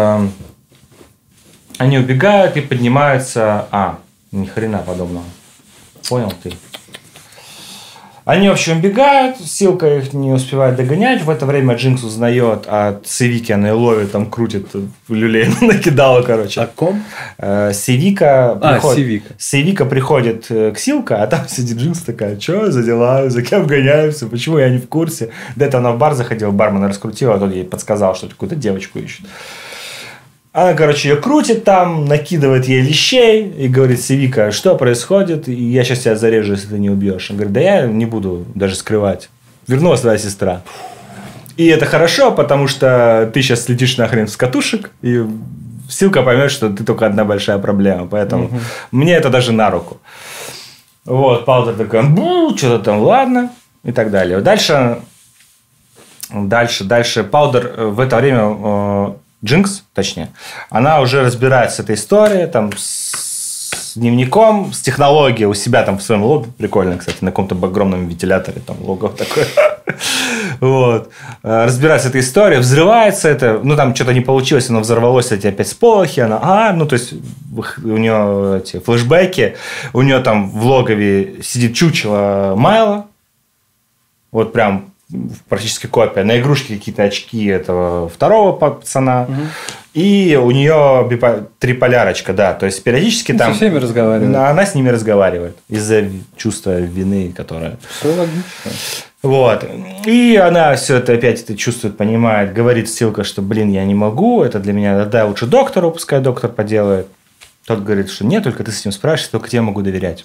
Они убегают и поднимаются... А, ни хрена подобного. Понял ты? Они, в общем, убегают. Силка их не успевает догонять. В это время Джинкс узнает от Севики. Она ее ловит, там крутит. Люлей накидала, короче. О ком? Севика а, приходит, Севика. Севика приходит к Силка, а там сидит Джинкс такая, что за дела, за кем гоняемся, почему я не в курсе. До этого она в бар заходила, бармен раскрутила, а тот ей подсказал, что какую-то девочку ищет. Она, короче, ее крутит там, накидывает ей лещей и говорит, Севика, что происходит? И я сейчас тебя зарежу, если ты не убьешь. Он говорит, да я не буду даже скрывать. Вернулась твоя сестра. И это хорошо, потому что ты сейчас слетишь нахрен с катушек, и Силка поймет, что ты только одна большая проблема. Поэтому угу. мне это даже на руку. Вот, Паудер такой, бу, что-то там, ладно, и так далее. Дальше, дальше, дальше Паудер в это время... Джинкс, точнее, она уже разбирается с этой историей, там, с дневником, с технологией у себя там в своем логе. Прикольно, кстати, на каком-то огромном вентиляторе там лого такое. Вот. Разбирается с этой историей, взрывается это, ну, там что-то не получилось, оно взорвалось, эти опять сполохи, она, а, ну, то есть, у нее эти флешбеки, у нее там в логове сидит чучело Майла, вот прям практически копия. На игрушке какие-то очки этого второго пацана. Угу. И у нее бипо... триполярочка, да. То есть, периодически там... Со всеми разговаривает. Она с ними разговаривает. Из-за чувства вины, которое... Все логично. Вот. И она все это опять это чувствует, понимает. Говорит Силка, что, блин, я не могу. Это для меня... Да, лучше доктору, пускай доктор поделает. Тот говорит, что нет, только ты с ним спрашиваешь, только тебе могу доверять.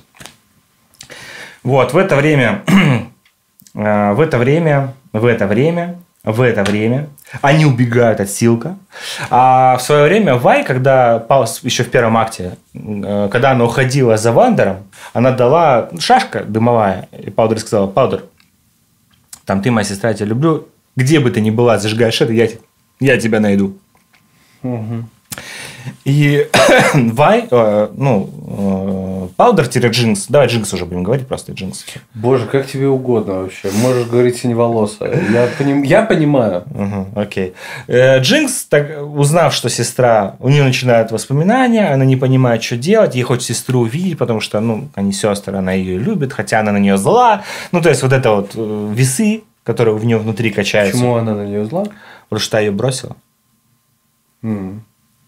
Вот. В это время... В это время, в это время в это время они убегают от Силка. А в свое время Вай, когда еще в первом акте, когда она уходила за Вандером, она дала шашка дымовая, и Паудер сказала: Паудер, там ты, моя сестра, я тебя люблю, где бы ты ни была, зажигаешь это, я, я тебя найду. Угу. И Вай, э, ну, Паудер-Джинкс, давай Джинкс уже будем говорить, просто Джинкс. Боже, как тебе угодно вообще. Можешь говорить синеволосая. Я, поним... я понимаю. Угу, окей. Э, Джинкс, так, узнав, что сестра, у нее начинают воспоминания, она не понимает, что делать, ей хочет сестру увидеть, потому что, ну, они сестры, она ее любит, хотя она на нее зла. Ну, то есть, вот это вот э, весы, которые в нее внутри качаются. Почему она на нее зла? Потому что ее бросила. Mm.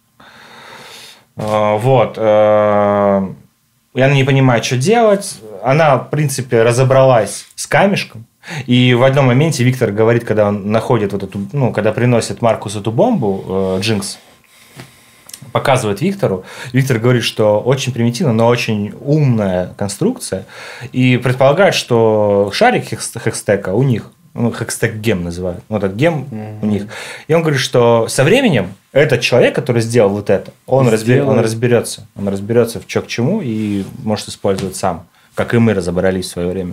Вот. И она не понимает, что делать. Она, в принципе, разобралась с камешком. И в одном моменте Виктор говорит, когда он находит вот эту, ну, когда приносит Маркусу эту бомбу, Джинкс показывает Виктору. Виктор говорит, что очень примитивно, но очень умная конструкция. И предполагает, что шарик Хекстека у них, ну, Хекстек-гем называют. Вот этот гем mm-hmm. у них. И он говорит, что со временем этот человек, который сделал вот это, он, разбер... он разберется. Он разберется, в чё к чему, и может использовать сам. Как и мы разобрались в свое время.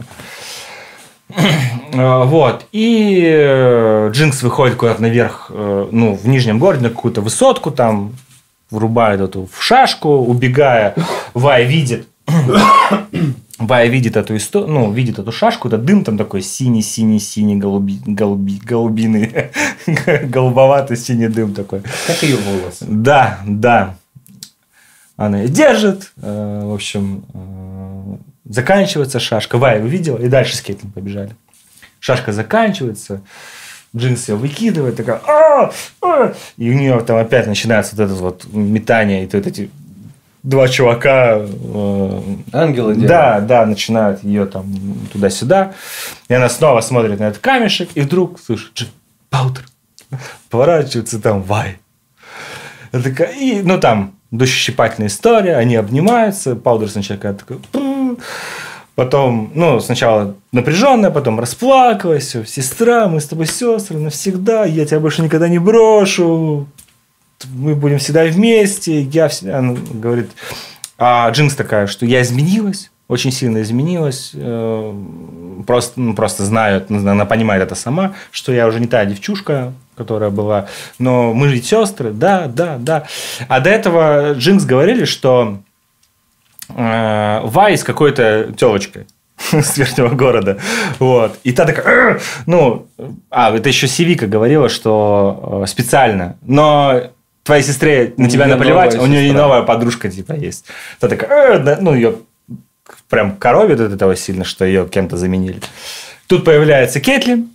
Вот. И Джинкс выходит куда-то наверх, ну, в Нижнем городе, на какую-то высотку, там врубает эту в шашку, убегая. Вай видит... Вая видит эту историю, ну, видит эту шашку, это дым там такой синий-синий-синий голуби, голуби, голубиный, голубоватый синий дым такой. Как ее волосы. Да, да. Она ее держит, в общем, заканчивается шашка. Вая увидела, и дальше с Кейтлин побежали. Шашка заканчивается, Джинкс ее выкидывает, такая, а, а, и у нее там опять начинается вот это вот метание, и вот эти... Два чувака... Э, Ангелы делают. Да, да, начинают ее там туда-сюда. И она снова смотрит на этот камешек. И вдруг слышит: Паудер. Поворачивается там Вай. Такая, и, ну, там душещипательная история. Они обнимаются. Паудер сначала такой... Потом, ну, сначала напряженная, потом расплакалась. Все, сестра, мы с тобой сестры навсегда. Я тебя больше никогда не брошу. Мы будем всегда вместе. Я всегда... Она говорит... А Джинкс такая, что я изменилась. Очень сильно изменилась. Просто, ну, просто знаю, она понимает это сама, что я уже не та девчушка, которая была. Но мы же ведь сестры. Да, да, да. А до этого Джинкс говорили, что э, Вай с какой-то телочкой с верхнего города. Вот. И та такая... Ну... А, это еще Сивика говорила, что специально. Но... Твоей сестре на тебя наплевать, у нее и новая подружка типа есть. Та такая, э, ну, ее прям коровит от этого сильно, что ее кем-то заменили. Тут появляется Кейтлин,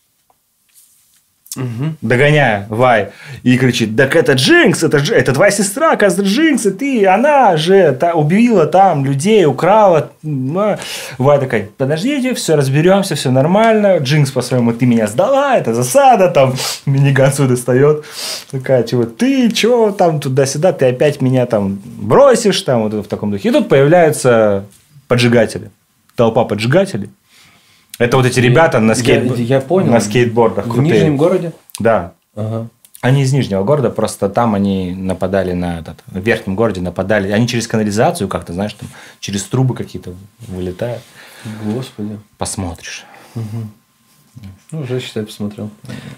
угу. догоняя Вай, и кричит: так это Джинкс, это, это твоя сестра, оказывается, Джинкс, и ты, она же та, убила там людей, украла. Вай такая: подождите, все разберемся, все нормально. Джинкс по-своему: ты меня сдала, это засада, там миниган свой достает. Такая, типа, ты чего там туда-сюда, ты опять меня там бросишь, там вот в таком духе. И тут появляются поджигатели, толпа поджигателей. Это вот эти ребята на, скейт... я, я понял. на скейтбордах. В крутые. Нижнем городе? Да. Ага. Они из Нижнего города, просто там они нападали на этот... В Верхнем городе нападали. Они через канализацию как-то, знаешь, там через трубы какие-то вылетают. Господи. Посмотришь. Угу. Ну, уже, считай, посмотрел.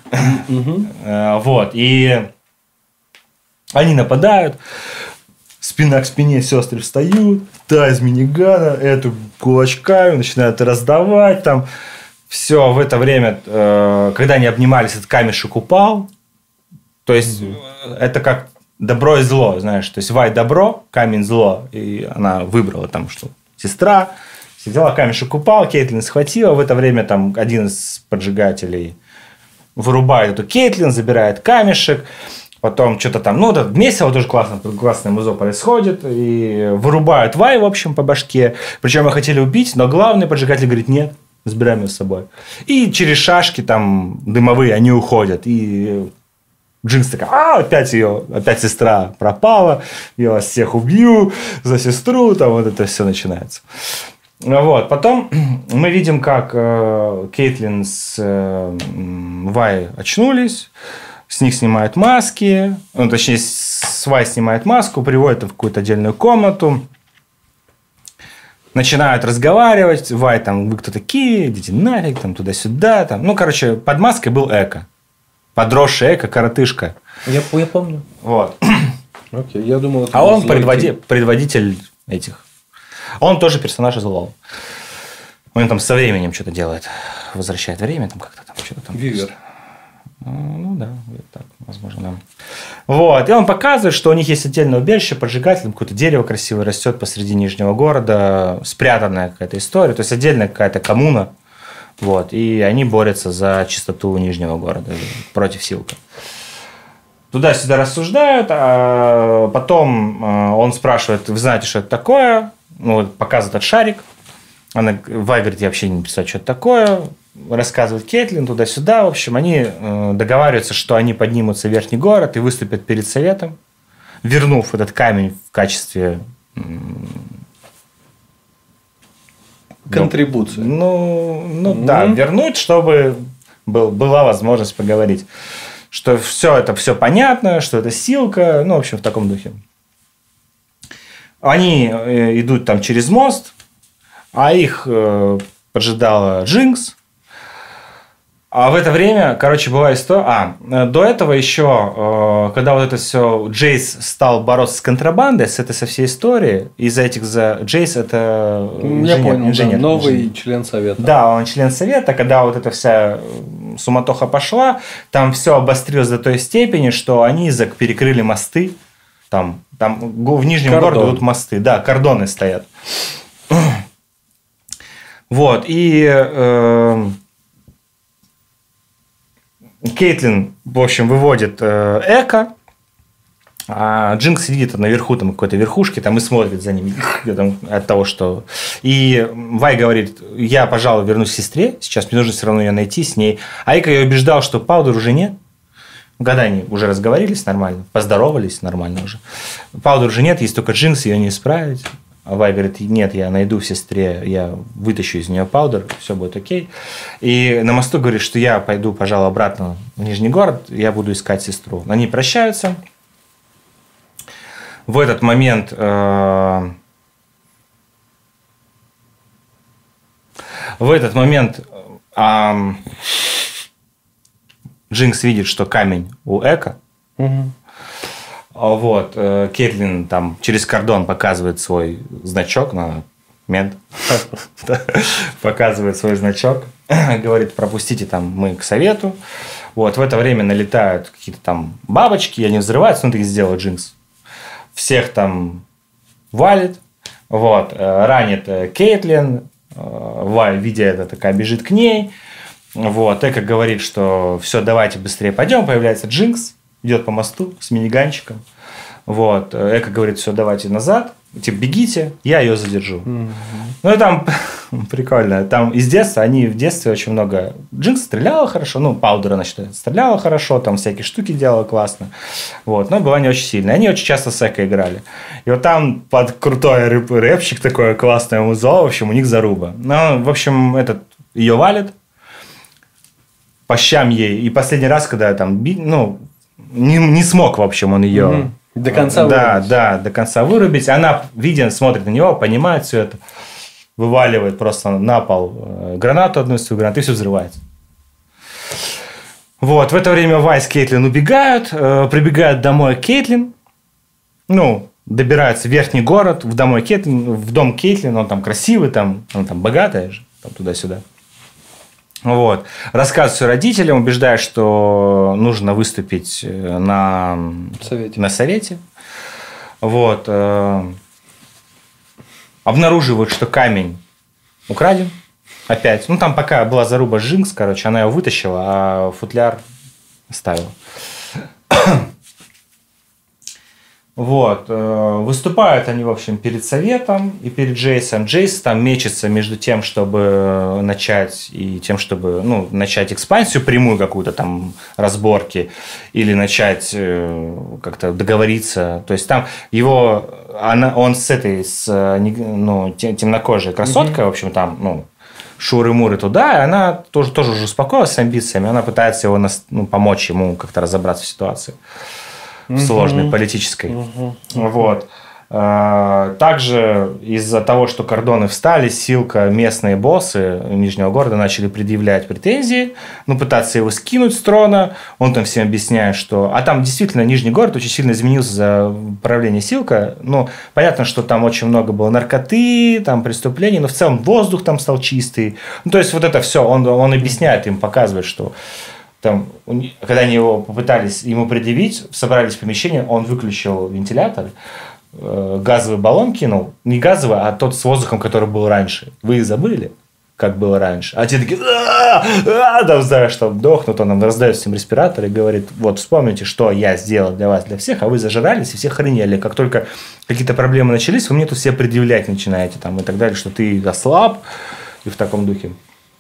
Вот. И они нападают. Спина к спине сестры встают, та из минигана, эту кулачками начинают раздавать там. Все, в это время, когда они обнимались, этот камешек упал. То есть, mm-hmm. это как добро и зло, знаешь. То есть, Вай добро, камень зло. И она выбрала там, что сестра сидела, камешек упал, Кейтлин схватила. В это время там один из поджигателей вырубает эту Кейтлин, забирает камешек. Потом что-то там, ну, это месиво тоже классно, классное музо происходит. И вырубают Вай, в общем, по башке. Причем его хотели убить, но главный поджигатель говорит: нет, забираем ее с собой. И через шашки там дымовые они уходят. И Джинкс такая: а, опять ее, опять сестра пропала. Я вас всех убью за сестру. Там вот это все начинается. Вот. Потом мы видим, как э, Кейтлин с э, Вай очнулись. С них снимают маски. Ну, точнее, с Вай снимает маску, приводят в какую-то отдельную комнату. Начинают разговаривать. Вай там, вы кто такие? Идите нафиг, там, туда-сюда. Там. Ну, короче, под маской был Эко. Подросший Эко, коротышка. Я, я помню. Вот. Окей, я думал, это а он злой предводи... тип. предводитель этих. Он тоже персонаж из Лол. Он там со временем что-то делает. Возвращает время, там как-то там что-то там. Вивер. Ну да, так, возможно, да. Вот. И он показывает, что у них есть отдельное убежище, поджигатель, там какое-то дерево красивое растет посреди Нижнего города, спрятанная какая-то история, то есть отдельная какая-то коммуна. Вот. И они борются за чистоту Нижнего города против Силка. Туда-сюда рассуждают, а потом он спрашивает, вы знаете, что это такое? Ну, показывает этот шарик. Она, Вай говорит, я вообще не представляю, что это такое. Рассказывает Кейтлин туда-сюда. В общем, они договариваются, что они поднимутся в Верхний город и выступят перед советом, вернув этот камень в качестве... Контрибуции. Ну, ну Mm-hmm. да, вернуть, чтобы был, была возможность поговорить. Что все это все понятно, что это Силка. Ну, в общем, в таком духе. Они идут там через мост, а их поджидала Джинкс. А в это время, короче, была история... А, до этого еще, когда вот это все... Джейс стал бороться с контрабандой, с этой со всей историей. Из-за этих... За... Джейс это инженер. Я понял, инженер, да, новый инженер. член совета. Да, он член совета. Когда вот эта вся суматоха пошла, там все обострилось до той степени, что они перекрыли мосты. Там, там в Нижнем Кордон. городе идут мосты. Да, кордоны стоят. Вот. И... Э, Кейтлин, в общем, выводит э, Эко, а Джинкс сидит наверху, там, какой-то верхушке, там, и смотрит за ними там, от того, что... И Вай говорит, я, пожалуй, вернусь к сестре, сейчас мне нужно все равно ее найти с ней. А Эко ее убеждал, что Паудер уже нет. Когда они уже разговорились нормально, поздоровались нормально уже. Паудер уже нет, есть только Джинкс, ее не исправить. А Вай говорит, нет, я найду в сестре, я вытащу из нее паудер, все будет окей. И на мосту говорит, что я пойду, пожалуй, обратно в Нижний город, я буду искать сестру. Они прощаются. В этот момент э, в этот момент э, Джинкс видит, что камень у Эко. Угу. Вот, Кейтлин там через кордон показывает свой значок на мент. Показывает свой значок. Говорит, пропустите там мы к совету. Вот, в это время налетают какие-то там бабочки, они взрываются, ну, так и сделал Джинкс. Всех там валит. Вот, ранит Кейтлин. Вай, видя это, такая бежит к ней. Вот, Эко говорит, что все, давайте быстрее пойдем. Появляется Джинкс. Идет по мосту с миниганчиком. Вот. Эко говорит, все, давайте назад. Типа, бегите, я ее задержу. Mm-hmm. Ну, и там прикольно. Там из детства, они в детстве очень много... Джинкс стреляла хорошо, ну, Паудер, она считает, стреляла хорошо, там всякие штуки делала классно. Вот. Но была не очень сильная. Они очень часто с Эко играли. И вот там под крутой рэп- рэпчик такое классное музло, в общем, у них заруба. Ну, в общем, этот ее валит. По щам ей. И последний раз, когда там... Ну, Не, не смог, в общем, он ее... Угу. До конца да, вырубить. Да, до конца вырубить. Она, видя, смотрит на него, понимает все это, вываливает просто на пол гранату, одну из своих гранат, и все взрывается. Вот. В это время Вай с Кейтлин убегают, э, прибегают домой к Кейтлин. Ну, добираются в Верхний город, в, домой Кейтлин, в дом Кейтлин. Он там красивый, там, он там богатая же, там туда-сюда. Вот. Рассказывает все родителям, убеждает, что нужно выступить на совете. На совете. Вот. Обнаруживают, что камень украден. Опять. Ну, там пока была заруба Джинкс, короче, она его вытащила, а футляр оставила. Вот. Выступают они, в общем, перед Советом и перед Джейсом. Джейс там мечется между тем, чтобы начать и тем, чтобы ну, начать экспансию прямую какую-то там разборки или начать как-то договориться. То есть там его, она, он с этой, с ну, темнокожей красоткой, mm-hmm. в общем, там, ну, шуры-муры туда, и она тоже, тоже уже успокоилась с амбициями, она пытается его ну, помочь ему как-то разобраться в ситуации. Сложной, uh-huh. политической. Uh-huh. Uh-huh. Вот. Также из-за того, что кордоны встали, Силка, местные боссы Нижнего города начали предъявлять претензии, ну, пытаться его скинуть с трона. Он там всем объясняет, что... А там действительно Нижний город очень сильно изменился за правление Силка. Ну, понятно, что там очень много было наркоты, там преступлений, но в целом воздух там стал чистый. Ну, то есть, вот это все. Он, он объясняет им, показывает, что... Там, когда они его попытались ему предъявить, собрались в помещение, он выключил вентилятор, газовый баллон кинул. Не газовый, а тот с воздухом, который был раньше. Вы их забыли, как было раньше? А те такие, там, знаешь, что дохнут, он нам раздает всем респиратор и говорит, вот, вспомните, что я сделал для вас, для всех, а вы зажирались и все охренели. Как только какие-то проблемы начались, вы мне тут все предъявлять начинаете, там, и так далее, что ты ослаб, и в таком духе.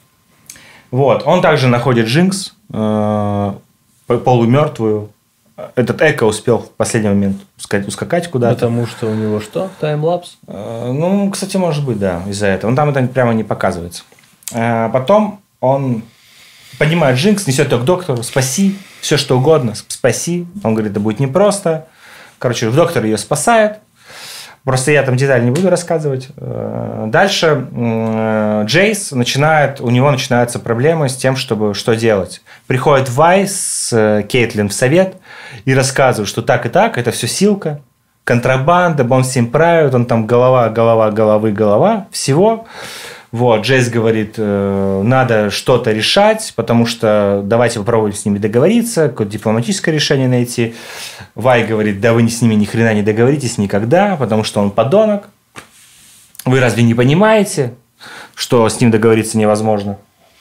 Вот. Он также находит Джинкс, э, полумертвую. Этот Эко успел в последний момент ускакать куда-то. Потому что у него что? Таймлапс? Э, ну, кстати, может быть, да, из-за этого. Он там это прямо не показывается. Э, потом он поднимает Джинкс, несет ее к доктору. Спаси, все что угодно, спаси. Он говорит, это будет непросто. Короче, доктор ее спасает. Просто я там детали не буду рассказывать. Дальше Джейс начинает, у него начинаются проблемы с тем, чтобы что делать. Приходит Вай с Кейтлин в совет и рассказывает, что так и так, это все Силка, контрабанда, он всем правит, он там голова, голова, головы, голова, всего. Вот, Джейс говорит, надо что-то решать, потому что давайте попробуем с ними договориться, какое-то дипломатическое решение найти. Вай говорит, да вы с ними ни хрена не договоритесь никогда, потому что он подонок. Вы разве не понимаете, что с ним договориться невозможно?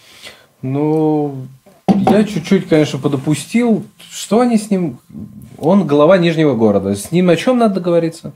Ну, я чуть-чуть, конечно, подопустил. Что они с ним... Он глава Нижнего города. С ним о чем надо договориться?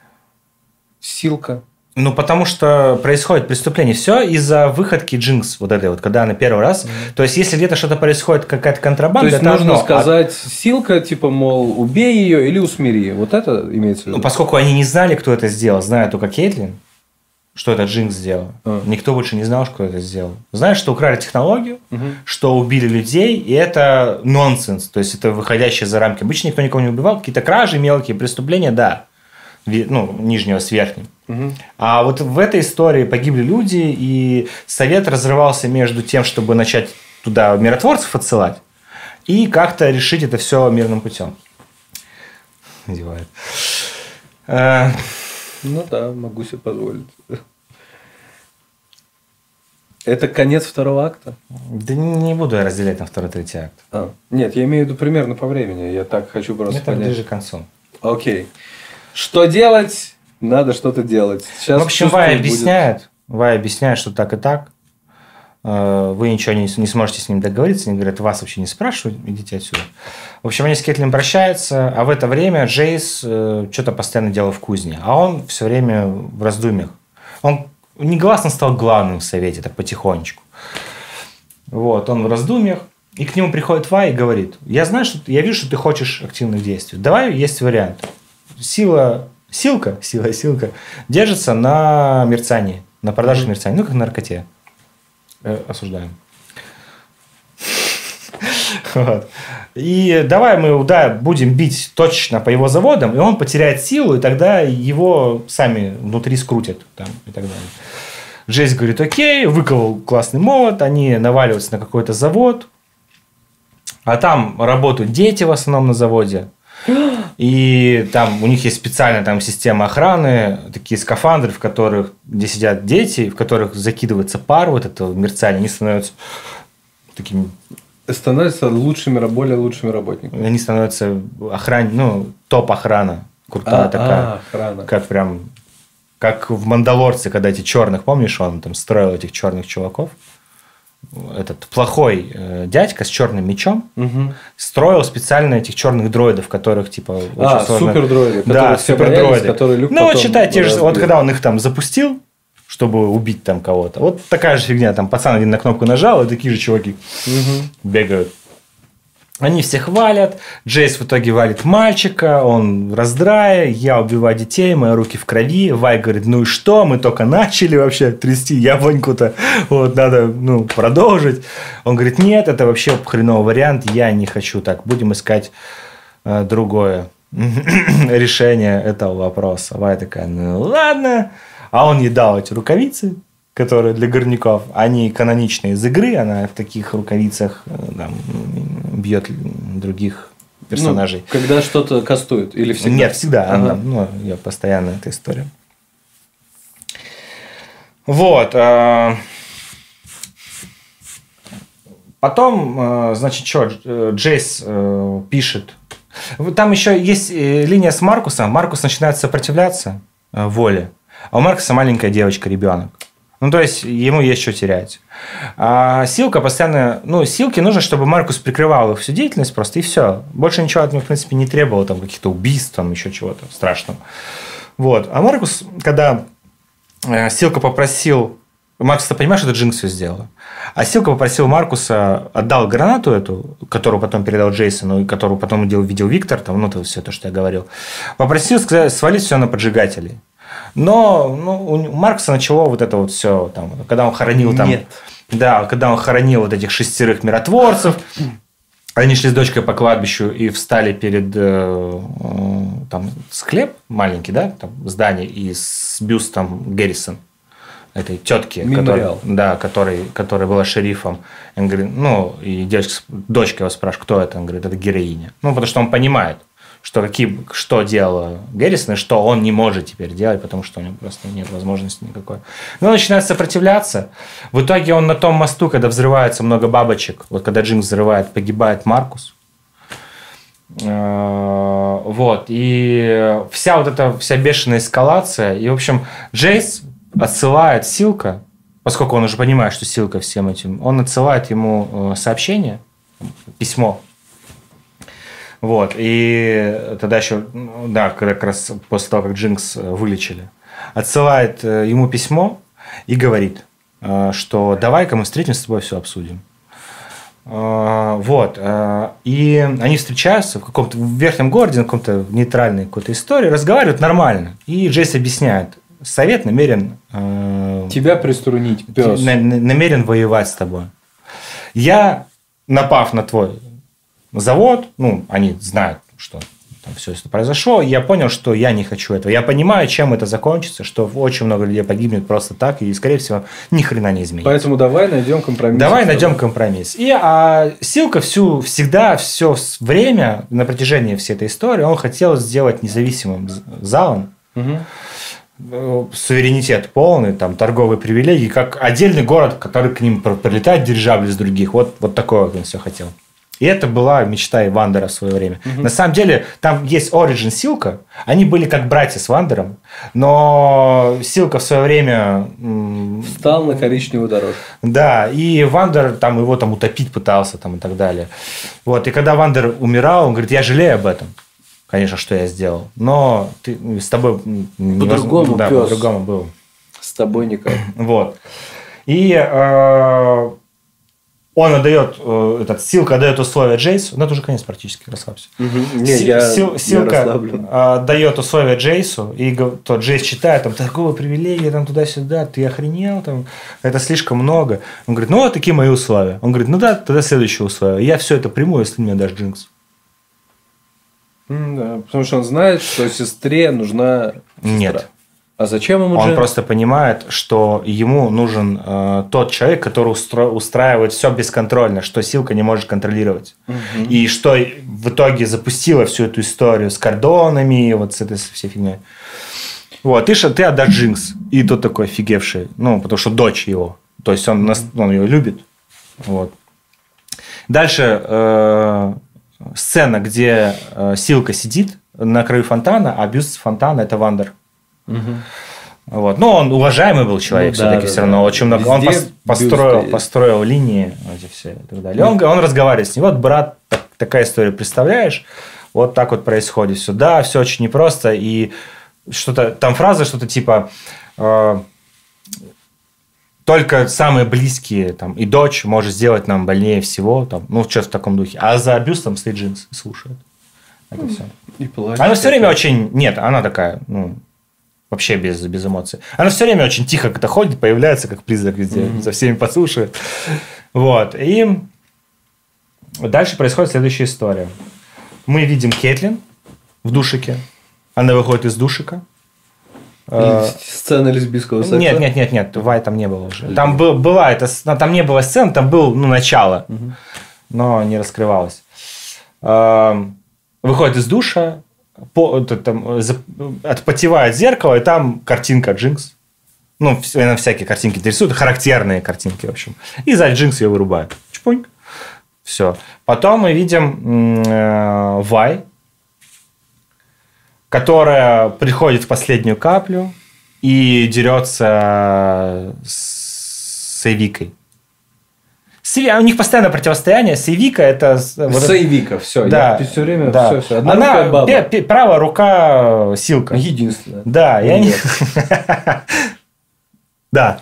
Силка. Ну, потому что происходит преступление. Все из-за выходки Джинкс, вот этой вот, когда она первый раз. Mm-hmm. То есть, если где-то что-то происходит, какая-то контрабанда... То есть, нужно одно, сказать а... Силка, типа, мол, убей ее или усмири. Вот это имеется в виду? Ну, поскольку они не знали, кто это сделал, зная только Кейтлин, что это Джинкс сделал. Mm-hmm. Никто больше не знал, кто это сделал. Знаешь, что украли технологию, mm-hmm. что убили людей, и это нонсенс. То есть, это выходящее за рамки. Обычно никто никого не убивал. Какие-то кражи, мелкие преступления, да. Ну, нижнего с верхним. Угу. А вот в этой истории погибли люди, и совет разрывался между тем, чтобы начать туда миротворцев отсылать, и как-то решить это все мирным путем. Надевает. Ну да, могу себе позволить. Это конец второго акта? Да не буду я разделять на второй, третий акт. А, нет, я имею в виду примерно по времени. Я так хочу просто понять. Это ближе к концу. Окей. Что делать? Надо что-то делать. Сейчас в общем, Вай объясняет, Вай объясняет, что так и так. Вы ничего не, не сможете с ним договориться. Они говорят, вас вообще не спрашивают, идите отсюда. В общем, они с Кейтлин прощаются, а в это время Джейс что-то постоянно делал в кузне. А он все время в раздумьях. Он негласно стал главным в совете, так потихонечку. Вот, он в раздумьях. И к нему приходит Вай и говорит, я знаю, что я вижу, что ты хочешь активных действий. Давай, есть вариант. Сила, силка, сила, силка держится на мерцании, на продаже mm-hmm. мерцания, ну, как на наркоте. Э, осуждаем. Вот. И давай мы да, будем бить точно по его заводам, и он потеряет силу, и тогда его сами внутри скрутят. Там, и так далее. Джейс говорит, окей, выковал классный молот, они наваливаются на какой-то завод, а там работают дети в основном на заводе. И там у них есть специальная там система охраны, такие скафандры, в которых, где сидят дети, в которых закидывается пар, вот это мерцание, они становятся такими... Становятся лучшими, более лучшими работниками. Они становятся охран... ну, топ-охрана. Крутая а, такая. А, охрана. Как прям... Как в «Мандалорце», когда эти черных, помнишь, он там строил этих черных чуваков? этот плохой э, дядька с черным мечом Угу. строил специально этих черных дроидов, которых типа А, очень сложно... супердроиды. Да, все супердроиды. боялись, которые Люк Ну, вот потом считай, те же, вот разбил. когда он их там запустил, чтобы убить там кого-то, вот такая же фигня, там пацан один на кнопку нажал, и такие же чуваки Мгм. бегают. Они всех валят, Джейс в итоге валит мальчика, он в раздрае, я убиваю детей, мои руки в крови, Вай говорит, ну и что, мы только начали вообще трясти яблоньку-то, вот надо, ну, продолжить. Он говорит, нет, это вообще хреновый вариант, я не хочу так, будем искать э, другое решение этого вопроса. Вай такая, ну ладно, а он ей дал эти рукавицы, которые для горняков, они каноничные из игры, она в таких рукавицах э, там, бьет других персонажей. Ну, когда что-то кастует или всегда? Нет, всегда. Ага. Она, ну, ее постоянно эта история. Вот. э, Потом, э, значит, что, Джейс э, пишет. Там еще есть э, линия с Маркусом. Маркус начинает сопротивляться э, воле, а у Маркуса маленькая девочка, ребенок. Ну, то есть, ему есть что терять. А Силка постоянно... Ну, Силке нужно, чтобы Маркус прикрывал их всю деятельность просто, и все. Больше ничего от него, в принципе, не требовало, там, каких-то убийств, там, еще чего-то страшного. Вот. А Маркус, когда э, Силка попросил... Маркус-то понимает, что это Джинкс все сделала. А Силка попросил Маркуса, отдал гранату эту, которую потом передал Джейсону, и которую потом видел Виктор, там, ну, это все то, что я говорил. Попросил сказать, свалить все на поджигателей. Но ну, у Маркуса начало вот это вот все, там, когда он хоронил там, Нет. да, когда он хоронил вот этих шестерых миротворцев, они шли с дочкой по кладбищу и встали перед э, э, там склеп маленький, да, там здание и с бюстом Гэррисон, этой тетки, которая, да, который, которая была шерифом. Он говорит, ну и девочка, дочка его спрашивает, кто это, он говорит, это героиня, ну потому что он понимает, что, какие, что делала Гэррисон, и что он не может теперь делать, потому что у него просто нет возможности никакой. Но он начинает сопротивляться. В итоге он на том мосту, когда взрывается много бабочек, вот когда Джинкс взрывает, погибает Маркус. Вот. И вся вот эта вся бешеная эскалация. И, в общем, Джейс отсылает Силка, поскольку он уже понимает, что Силка всем этим, он отсылает ему сообщение, письмо. Вот, и тогда еще, да, как раз после того, как Джинкс вылечили, отсылает ему письмо и говорит, что давай-ка мы встретимся с тобой, все обсудим. Вот, и они встречаются в каком-то в верхнем городе, на каком-то нейтральной какой-то истории, разговаривают нормально. И Джейс объясняет, совет намерен... Тебя приструнить, пес. Намерен воевать с тобой. Я, напав на твой... завод, ну, они знают, что там все это произошло, и я понял, что я не хочу этого. Я понимаю, чем это закончится, что очень много людей погибнет просто так, и, скорее всего, ни хрена не изменится. Поэтому давай найдем компромисс. Давай найдем компромисс. И а, Силка всю, всегда, все время, на протяжении всей этой истории, он хотел сделать независимым залом, угу. суверенитет полный, там, торговые привилегии, как отдельный город, который к ним прилетает дирижабль из других. Вот, вот такое вот он все хотел. И это была мечта и Вандера в свое время. Угу. На самом деле, там есть Origin Силка. Они были как братья с Вандером. Но Силка в свое время... Встал на коричневую дорожку. Да, и Вандер там, его там утопить пытался там, и так далее. Вот. И когда Вандер умирал, он говорит, я жалею об этом. Конечно, что я сделал. Но ты, с тобой... По-другому, да, пес. по-другому было. С тобой никак. Вот. И... Э- Он отдает, этот, Силка отдает условия Джейсу. Ну, это уже конец практически, расслабься. Угу. Не, я, Сил, Силка я отдает условия Джейсу, и то Джейс читает, там, торговые привилегии, там, туда-сюда, ты охренел, там, это слишком много. Он говорит, ну, вот такие мои условия. Он говорит, ну, да, тогда следующее условие. Я все это приму, если мне дашь Джинкс. Да, потому что он знает, что сестре нужна сестра. Нет. А зачем ему Он Джин? просто понимает, что ему нужен э, тот человек, который устро- устраивает все бесконтрольно, что Силка не может контролировать. Угу. И что в итоге запустило всю эту историю с кордонами, вот с этой всей фигней. Вот, ты, ты отдашь Джинкс. И тот такой офигевший. Ну, потому что дочь его. То есть, он, он ее любит. Вот. Дальше э, сцена, где э, Силка сидит на краю фонтана, а бюст фонтана – это Вандер. Угу. Вот. Но он уважаемый был человек, ну, все-таки да, все да, равно. Да. Очень много. Везде он пос, построил, построил линии эти все и так далее. Он, он разговаривает с ним. Вот, брат, так, такая история, представляешь? Вот так вот происходит все. Да, все очень непросто. И что-то там фраза, что-то типа э, только самые близкие там, и дочь может сделать нам больнее всего. Там, ну, что-то в таком духе. А за бюстом стоит Джинкс и слушает. Это mm. все. И плачет. Она все время очень... Нет, она такая... ну вообще без, без эмоций. Она все время очень тихо как-то ходит, появляется как призрак везде, mm-hmm. за всеми подслушивает. Вот. И дальше происходит следующая история. Мы видим Кэтлин в душике. Она выходит из душика. Сцена лесбийского секса? Нет, нет, нет, нет. Вай там не было уже. Там был, была эта, там не было сцен, там был ну, начало, mm-hmm. но не раскрывалось. Выходит из душа, По, там, отпотевает зеркало, и там картинка Джинкс. Ну, она всякие картинки рисует, характерные картинки, в общем. И сзади Джинкс ее вырубает. Чпоньк. Все. Потом мы видим э, Вай, которая приходит в последнюю каплю и дерется с Эвикой. У них постоянно противостояние. Сейвика это... Сейвика, вот все. Да, я все время... Да. Все, все. Одна Она рука баба. П- правая рука Силка. Единственная. Да. И они... Да.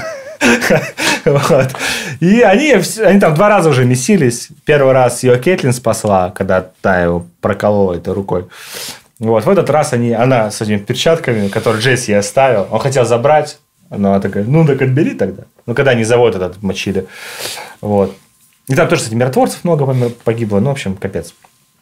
И они, они там два раза уже месились. Первый раз ее Кэтлин спасла, когда та его проколола этой рукой. Вот. В этот раз они, она с этими перчатками, которые Джесси ей оставил, он хотел забрать. Но она такая, ну так отбери тогда. Ну, когда они завод этот мочили. Вот. И там тоже, кстати, миротворцев много погибло. Ну, в общем, капец.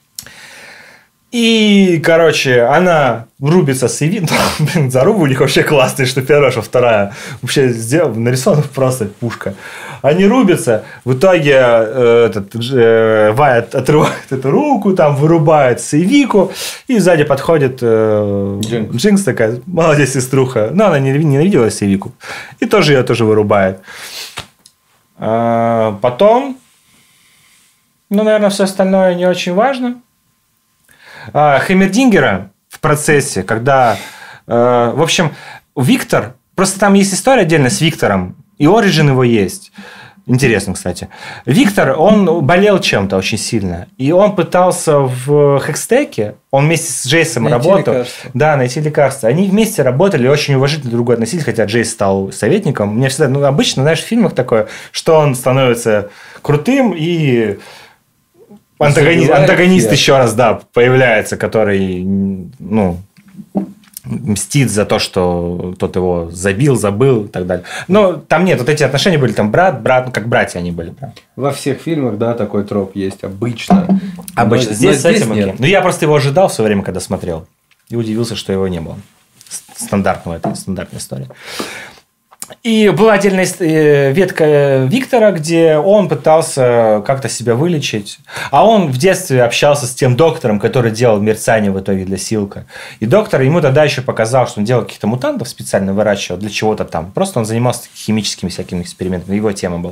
И, короче, она рубится с Эви. Блин, зарубы у них вообще классные, что первая, что вторая. Вообще сделан, нарисован просто пушка. Они рубятся. В итоге э, этот, э, Вай отрывает эту руку, там вырубает Сейвику. И сзади подходит э, Джинкс. Джинкс такая, молодец, сеструха. Но она не ненавидела Сейвику. И тоже ее тоже вырубает. А потом, ну, наверное, все остальное не очень важно. Хеймердингера в процессе, когда... Э, в общем, Виктор... Просто там есть история отдельно с Виктором. И оригин его есть. Интересно, кстати. Виктор, он болел чем-то очень сильно. И он пытался в Хекстеке... Он вместе с Джейсом найти работал. Лекарство. Да, найти лекарство. Они вместе работали, очень уважительно друг к другу относились. Хотя Джейс стал советником. Мне всегда... Ну, обычно, знаешь, в фильмах такое, что он становится крутым и... Антагонист, антагонист еще раз, да, появляется, который, ну, мстит за то, что тот его забил, забыл и так далее. Но там нет, вот эти отношения были, там брат, брат, ну, как братья они были. Прям. Во всех фильмах, да, такой троп есть, обычно. Обычно. Но, здесь, но здесь с этим нет. Ну, я просто его ожидал в свое время, когда смотрел. И удивился, что его не было. Стандартного, это стандартная история. И была отдельная ветка Виктора, где он пытался как-то себя вылечить. А он в детстве общался с тем доктором, который делал мерцание в итоге для Силка. И доктор ему тогда еще показал, что он делал каких-то мутантов специально, выращивал для чего-то там. Просто он занимался химическими всякими экспериментами. Его тема была.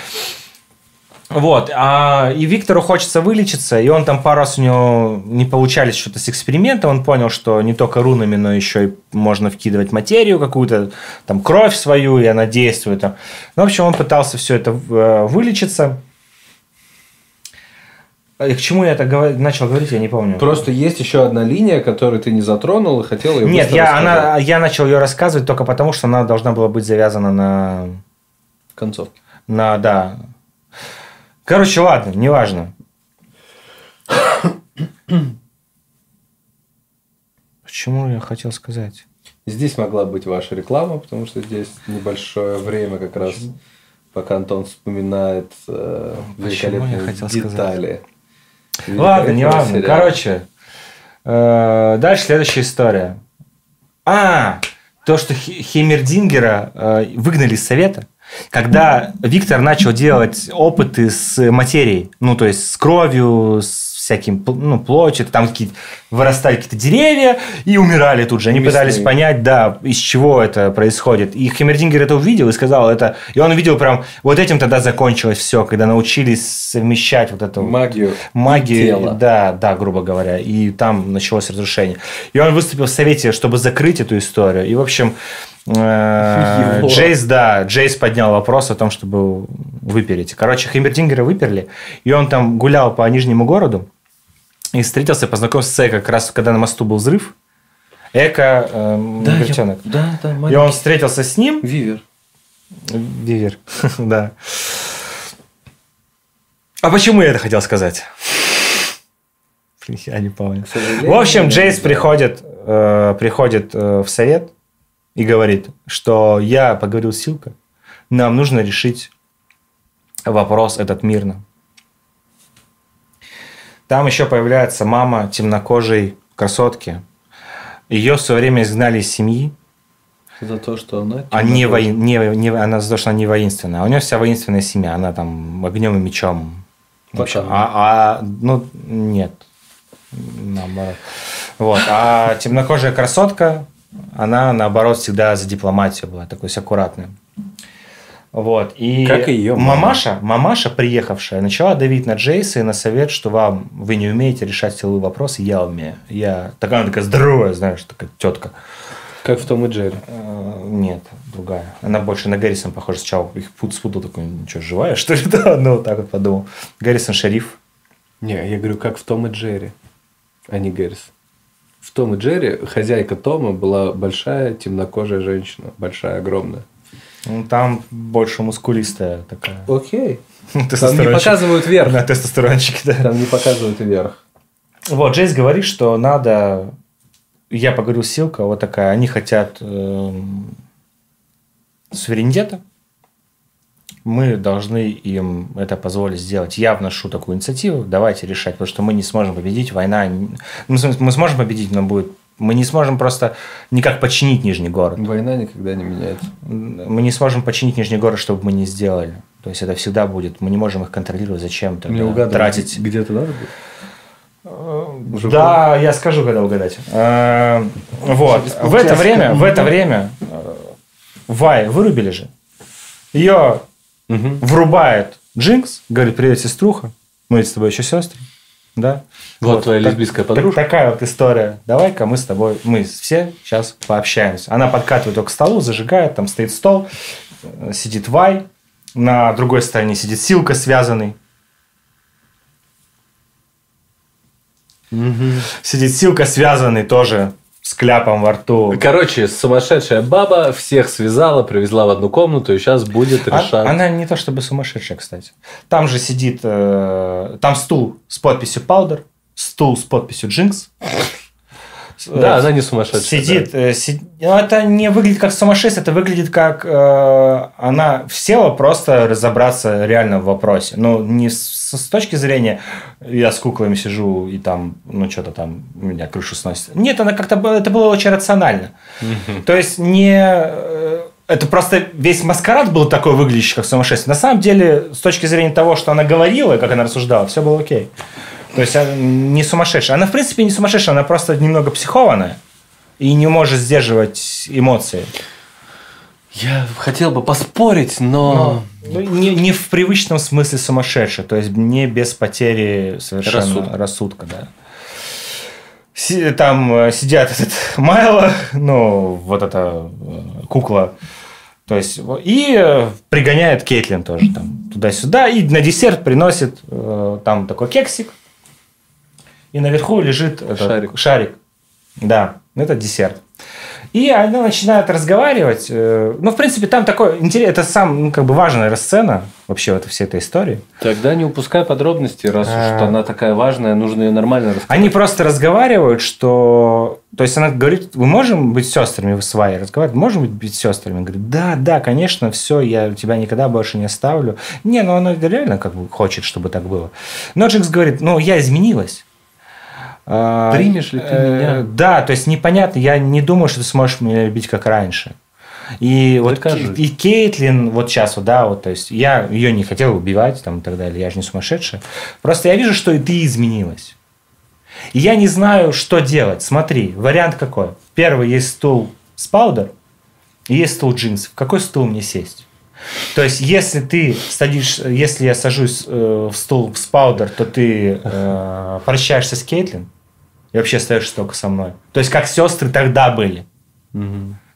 Вот. А, и Виктору хочется вылечиться, и он там пару раз у него не получались что-то с экспериментом, он понял, что не только рунами, но еще и можно вкидывать материю какую-то, там кровь свою, и она действует. Ну, в общем, он пытался все это вылечиться. И к чему я это говор... начал говорить, я не помню. Просто есть еще одна линия, которую ты не затронул и хотел ее Нет, я, она, я начал ее рассказывать только потому, что она должна была быть завязана на... концовке. На, да... Короче, ладно, неважно. Почему я хотел сказать? Здесь могла быть ваша реклама, потому что здесь небольшое время как раз, Почему? пока Антон вспоминает э, великолепные детали. Ладно, неважно. Короче, э, дальше следующая история. А, то, что Хеймердингера э, выгнали из совета. Когда Виктор начал делать опыты с материей, ну, то есть с кровью, с всяким, ну, плотью, там какие-то вырастали какие-то деревья и умирали тут же. Они Мясные. пытались понять, да, из чего это происходит. И Хеймердингер это увидел и сказал это. И он увидел прям, вот этим тогда закончилось все, когда научились совмещать вот эту магию, магию, да, да, грубо говоря. И там началось разрушение. И он выступил в совете, чтобы закрыть эту историю. И, в общем, Джейс, да, Джейс поднял вопрос о том, чтобы выпереть. Короче, Хеймердингера выперли, и он там гулял по Нижнему городу и встретился, познакомился с Эко, как раз когда на мосту был взрыв. Эко, э, да, негритенок. Я... Да, да, маленький. И он встретился с ним. Вивер. Вивер, да. А почему я это хотел сказать? Я не помню. В общем, Джейс приходит, э, приходит э, в совет и говорит, что я поговорил с Силка, нам нужно решить вопрос этот мирно. Там еще появляется мама темнокожей красотки. Ее в свое время изгнали из семьи. За то, что она... А не вои... не, не, она за то, что она не воинственная. А у нее вся воинственная семья. Она там огнем и мечом. Вообще. А, а, ну, нет. Наоборот. Вот. А темнокожая красотка, она, наоборот, всегда за дипломатию была. Такой аккуратный. Вот. И как и ее мама. Мамаша, мамаша, приехавшая, начала давить на Джейса и на совет, что вам, вы не умеете решать силовые вопросы, я умею. Я такая, она такая здоровая, знаешь, такая тетка. Как в Том и Джерри. Нет, другая. Она больше на Гаррисон похожа. Сначала их спутал такой, что, живая, что ли? Да, ну, вот так вот подумал. Гаррисон шериф. Не, я говорю, как в Том и Джерри, а не Гаррис. В Том и Джерри хозяйка Тома была большая темнокожая женщина. Большая, огромная. Ну, там больше мускулистая такая. Окей. Там не показывают вверх. На тестостерончике, да. Там не показывают вверх. Вот, Джейс говорит, что надо... Я поговорил с Силка, вот такая. Они хотят э, суверенитета. Мы должны им это позволить сделать. Я вношу такую инициативу. Давайте решать, потому что мы не сможем победить. Война... Мы сможем победить, но будет... Мы не сможем просто никак подчинить Нижний город. Война никогда не меняется. Мы не сможем подчинить Нижний город, чтобы мы не сделали. То есть, это всегда будет. Мы не можем их контролировать. Зачем тогда тратить? Где-то надо будет? Уже да, помню. Я скажу, когда угадать. А, вот. В это время, в это время Вай вырубили же. Ее угу. врубает Джинкс, говорит, привет, сеструха. Мы с тобой еще сестры. Да? Вот, вот твоя так, лесбийская подружка. Так, такая вот история. Давай-ка мы с тобой, мы все сейчас пообщаемся. Она подкатывает его к столу, зажигает, там стоит стол, сидит Вай, на другой стороне сидит Силка связанный. Угу. Сидит Силка связанный тоже с кляпом во рту. Короче, сумасшедшая баба всех связала, привезла в одну комнату и сейчас будет решать. А, она не то чтобы сумасшедшая, кстати. Там же сидит, э, там стул с подписью Powder, стул с подписью Jinx. Да, она не сумасшедшая. Сидит, да. си... это не выглядит как сумасшествие, это выглядит как э, она села просто разобраться реально в вопросе. Ну, не с, с точки зрения я с куклами сижу и там, ну, что-то там у меня крышу сносит. Нет, она как-то это было очень рационально. Mm-hmm. То есть не это просто весь маскарад был такой выглядящий как сумасшествие. На самом деле, с точки зрения того, что она говорила, как она рассуждала, все было окей. То есть, она не сумасшедшая. Она, в принципе, не сумасшедшая, она просто немного психованная и не может сдерживать эмоции. Я хотел бы поспорить, но... но не, не в привычном смысле сумасшедшая, то есть, не без потери совершенно рассудка. рассудка да. Си, там сидят этот Майло, ну, вот эта кукла, то есть, и пригоняет Кейтлин тоже там туда-сюда, и на десерт приносит э, там такой кексик. И наверху лежит этот шарик. шарик. Да, это десерт. И она начинает разговаривать. Ну, в принципе, там такой интерес, это сам, ну, как бы важная сцена вообще в этой всей этой истории. Тогда не упускай подробности, раз уж она такая важная, нужно ее нормально рассказать. Они просто разговаривают, что... То есть, она говорит, мы можем быть сестрами, вы с Вай разговаривают, можем быть сестрами? Говорит, да, да, конечно, все, я тебя никогда больше не оставлю. Не, ну, она реально как бы хочет, чтобы так было. Но Джинкс говорит, ну, я изменилась. Примешь ли ты меня? Да, то есть непонятно, я не думаю, что ты сможешь меня любить как раньше. И вот и Кейтлин вот сейчас вот, да, вот, то есть я ее не хотел убивать там и так далее, я же не сумасшедшая. Просто я вижу, что и ты изменилась. И я не знаю, что делать. Смотри, вариант какой? Первый, есть стул с Powder, и есть стул Jinx. В какой стул мне сесть? То есть, если ты садишь, если я сажусь э, в стул с Powder, то ты э, прощаешься с Кейтлин и вообще остаешься только со мной. То есть, как сестры тогда были. Угу.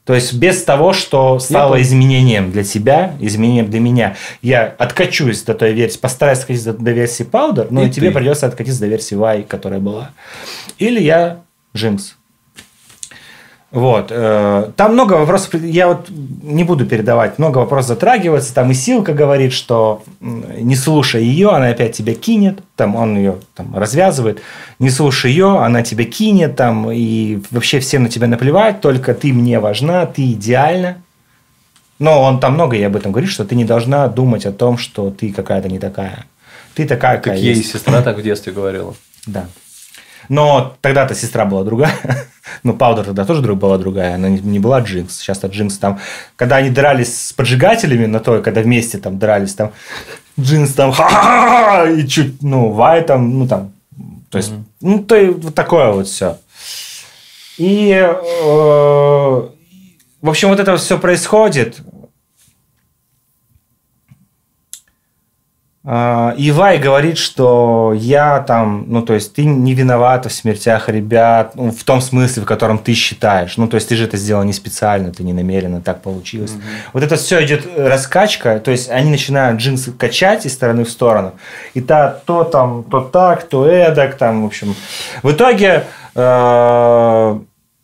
То есть без того, что стало Я изменением для тебя, изменением для меня. Я откачусь до той версии, постараюсь откатиться до, до версии Powder, но и, и тебе ты. придется откатиться до версии Y, которая была. Или я Jinx. Вот. Там много вопросов, я вот не буду передавать, много вопросов затрагивается. Там и Силка говорит, что не слушай ее, она опять тебя кинет. Там он ее там, развязывает. Не слушай ее, она тебя кинет. Там, и вообще всем на тебя наплевать, только ты мне важна, ты идеальна. Но он там много и об этом говорит, что ты не должна думать о том, что ты какая-то не такая. Ты такая, какая есть. Как ей сестра так в детстве говорила. Да. Но тогда-то сестра была другая. Ну, Powder тогда тоже была другая. Она не была Jinx. Сейчас-то Jinx там... Когда они дрались с поджигателями на той, когда вместе там дрались, там Jinx там... Ха-ха-ха! И чуть... Ну, Вай там... Ну, там... То есть... Mm-hmm. Ну, то и вот такое вот все. И... Э, в общем, вот это все происходит... И Вай говорит, что я там, ну, то есть, ты не виновата в смертях ребят, ну, в том смысле, в котором ты считаешь. Ну, то есть, ты же это сделал не специально, ты не намеренно, так получилось. Mm-hmm. Вот это все идет раскачка, то есть, они начинают Jinx качать из стороны в сторону. И та, то там, то так, то эдак, там, в общем. В итоге... Э-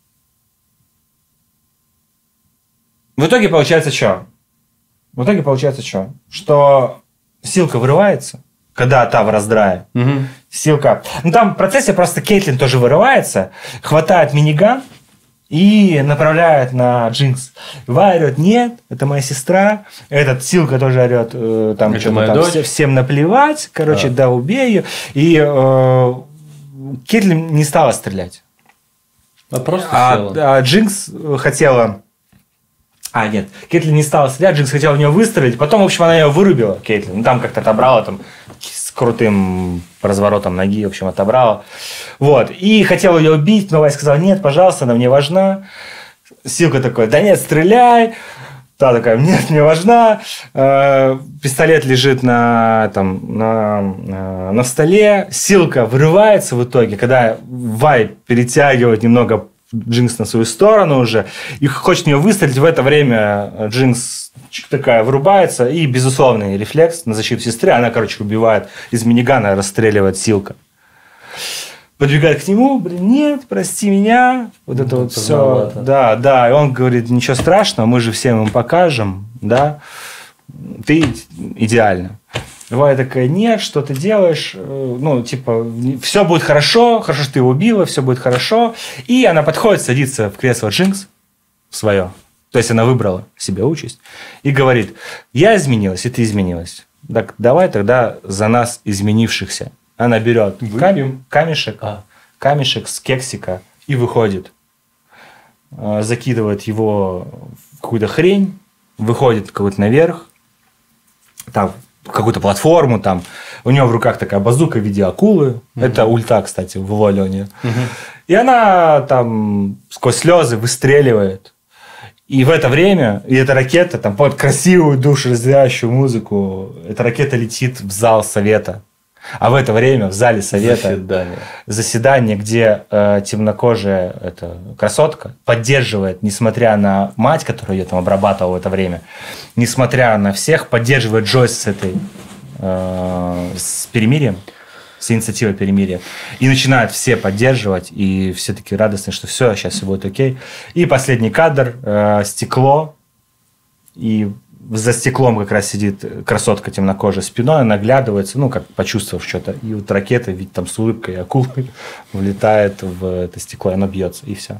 в итоге получается что? В итоге получается что? Что... Силка вырывается, когда та в раздрае. Угу. Силка. Ну, там в процессе просто Кейтлин тоже вырывается, хватает миниган и направляет на Jinx. Вай орет: нет, это моя сестра. Этот Силка тоже орет, э, там что-то там все, всем наплевать. Короче, а. да, убей ее. И э, Кейтлин не стала стрелять. А просто а, а Jinx хотела... А, нет, Кейтлин не стала стрелять, Jinx хотела в нее выстрелить, потом, в общем, она ее вырубила, Кейтлин. Ну, там как-то отобрала, там, с крутым разворотом ноги, в общем, отобрала. Вот, и хотела ее убить, но Вай сказал: нет, пожалуйста, она мне важна. Силка такой: да нет, стреляй. Та такая: нет, мне важна. Пистолет лежит на, там, на, на столе. Силка вырывается в итоге, когда Вай перетягивает немного Jinx на свою сторону уже и хочет в нее выстрелить. В это время Jinx такая вырубается, и безусловный рефлекс на защиту сестры. Она, короче, убивает из минигана, расстреливает Силка. Подбегает к нему: блин, нет, прости меня. Вот это, это вот все. Да, да. И он говорит: ничего страшного, мы же всем им покажем, да. Ты идеальна. Вая такая: нет, что ты делаешь? Ну, типа, все будет хорошо, хорошо, что ты его убила, все будет хорошо. И она подходит, садится в кресло Jinx свое. То есть, она выбрала себе участь. И говорит: я изменилась, и ты изменилась. Так давай тогда за нас изменившихся. Она берет кам- камешек, а. камешек с кексика и выходит. Закидывает его в какую-то хрень, выходит какой-то наверх. Там какую-то платформу, там. У нее в руках такая базука в виде акулы. Угу. Это ульта, кстати, в Воле у нее. Угу. И она там сквозь слезы выстреливает. И в это время, и эта ракета, там, под красивую душераздирающую музыку, эта ракета летит в зал совета. А в это время в зале совета заседание, заседание где э, темнокожая эта красотка поддерживает, несмотря на мать, которая ее там обрабатывала в это время, несмотря на всех, поддерживает Джойс с этой э, с перемирием, с инициативой перемирия. И начинают все поддерживать, и все такие радостные, что все, сейчас все будет окей. И последний кадр, э, стекло, и за стеклом как раз сидит красотка темнокожая спиной, она оглядывается, ну, как почувствовав что-то. И вот ракета, ведь там с улыбкой акулы влетает в это стекло, и оно бьется, и все.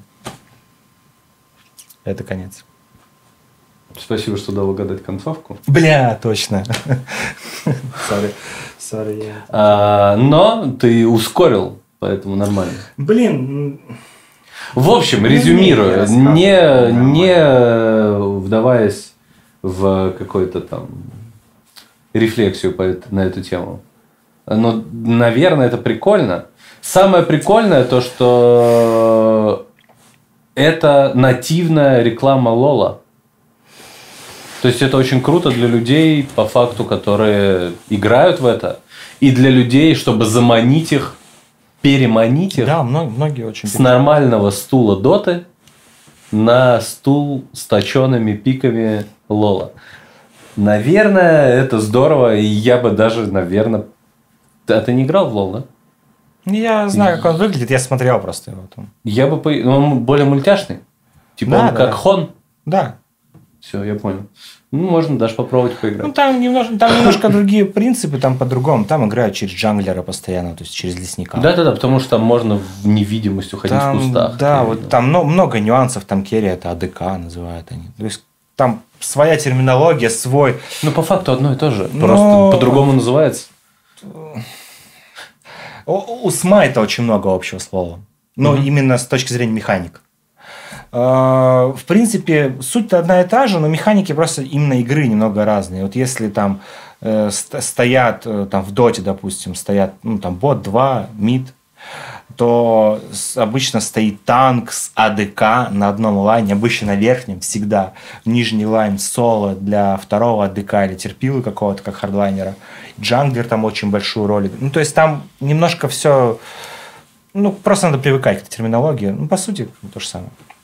Это конец. Спасибо, что дал угадать концовку. Бля, точно. Sorry. Sorry. А, но ты ускорил, поэтому нормально. Блин. В общем, резюмируя, не, не вдаваясь в какую-то там рефлексию по, на эту тему. Но, наверное, это прикольно. Самое прикольное то, что это нативная реклама Лола. То есть, это очень круто для людей, по факту, которые играют в это. И для людей, чтобы заманить их, переманить их. Да, многие очень. С нормального стула доты на стул с точенными пиками Лола. Наверное, это здорово, и я бы даже, наверное... А ты не играл в Лол, да? Я знаю, как он выглядит, я смотрел просто его там. Я бы... По... Он более мультяшный. Типа Да, он да, как да. Хон. Да. Все, я понял. Ну, можно даже попробовать поиграть. Ну, там немножко, там немножко другие принципы, там по-другому. Там играют через джанглера постоянно, то есть через лесника. Да-да-да, потому что там можно в невидимость уходить Там, в кустах. да, Я вот видел. там много, много нюансов. Там керри это АДК называют они. То есть там своя терминология, свой. Ну, по факту одно и то же. Но- Просто по-другому называется. У, у Смайта очень много общего слова. Но Мгм. именно с точки зрения механик. Э, В принципе, суть-то одна и та же, но механики просто именно игры немного разные. Вот если там э, ст- стоят, э, там в доте, допустим, стоят, ну, там бот два, мид, то с- обычно стоит танк с АДК на одном лайне, обычно на верхнем всегда. Нижний лайн соло для второго АДК или терпилы какого-то, как хардлайнера. Джанглер там очень большую роль. Ну, то есть там немножко все... Ну, просто надо привыкать к терминологии. Ну, по сути, то же самое.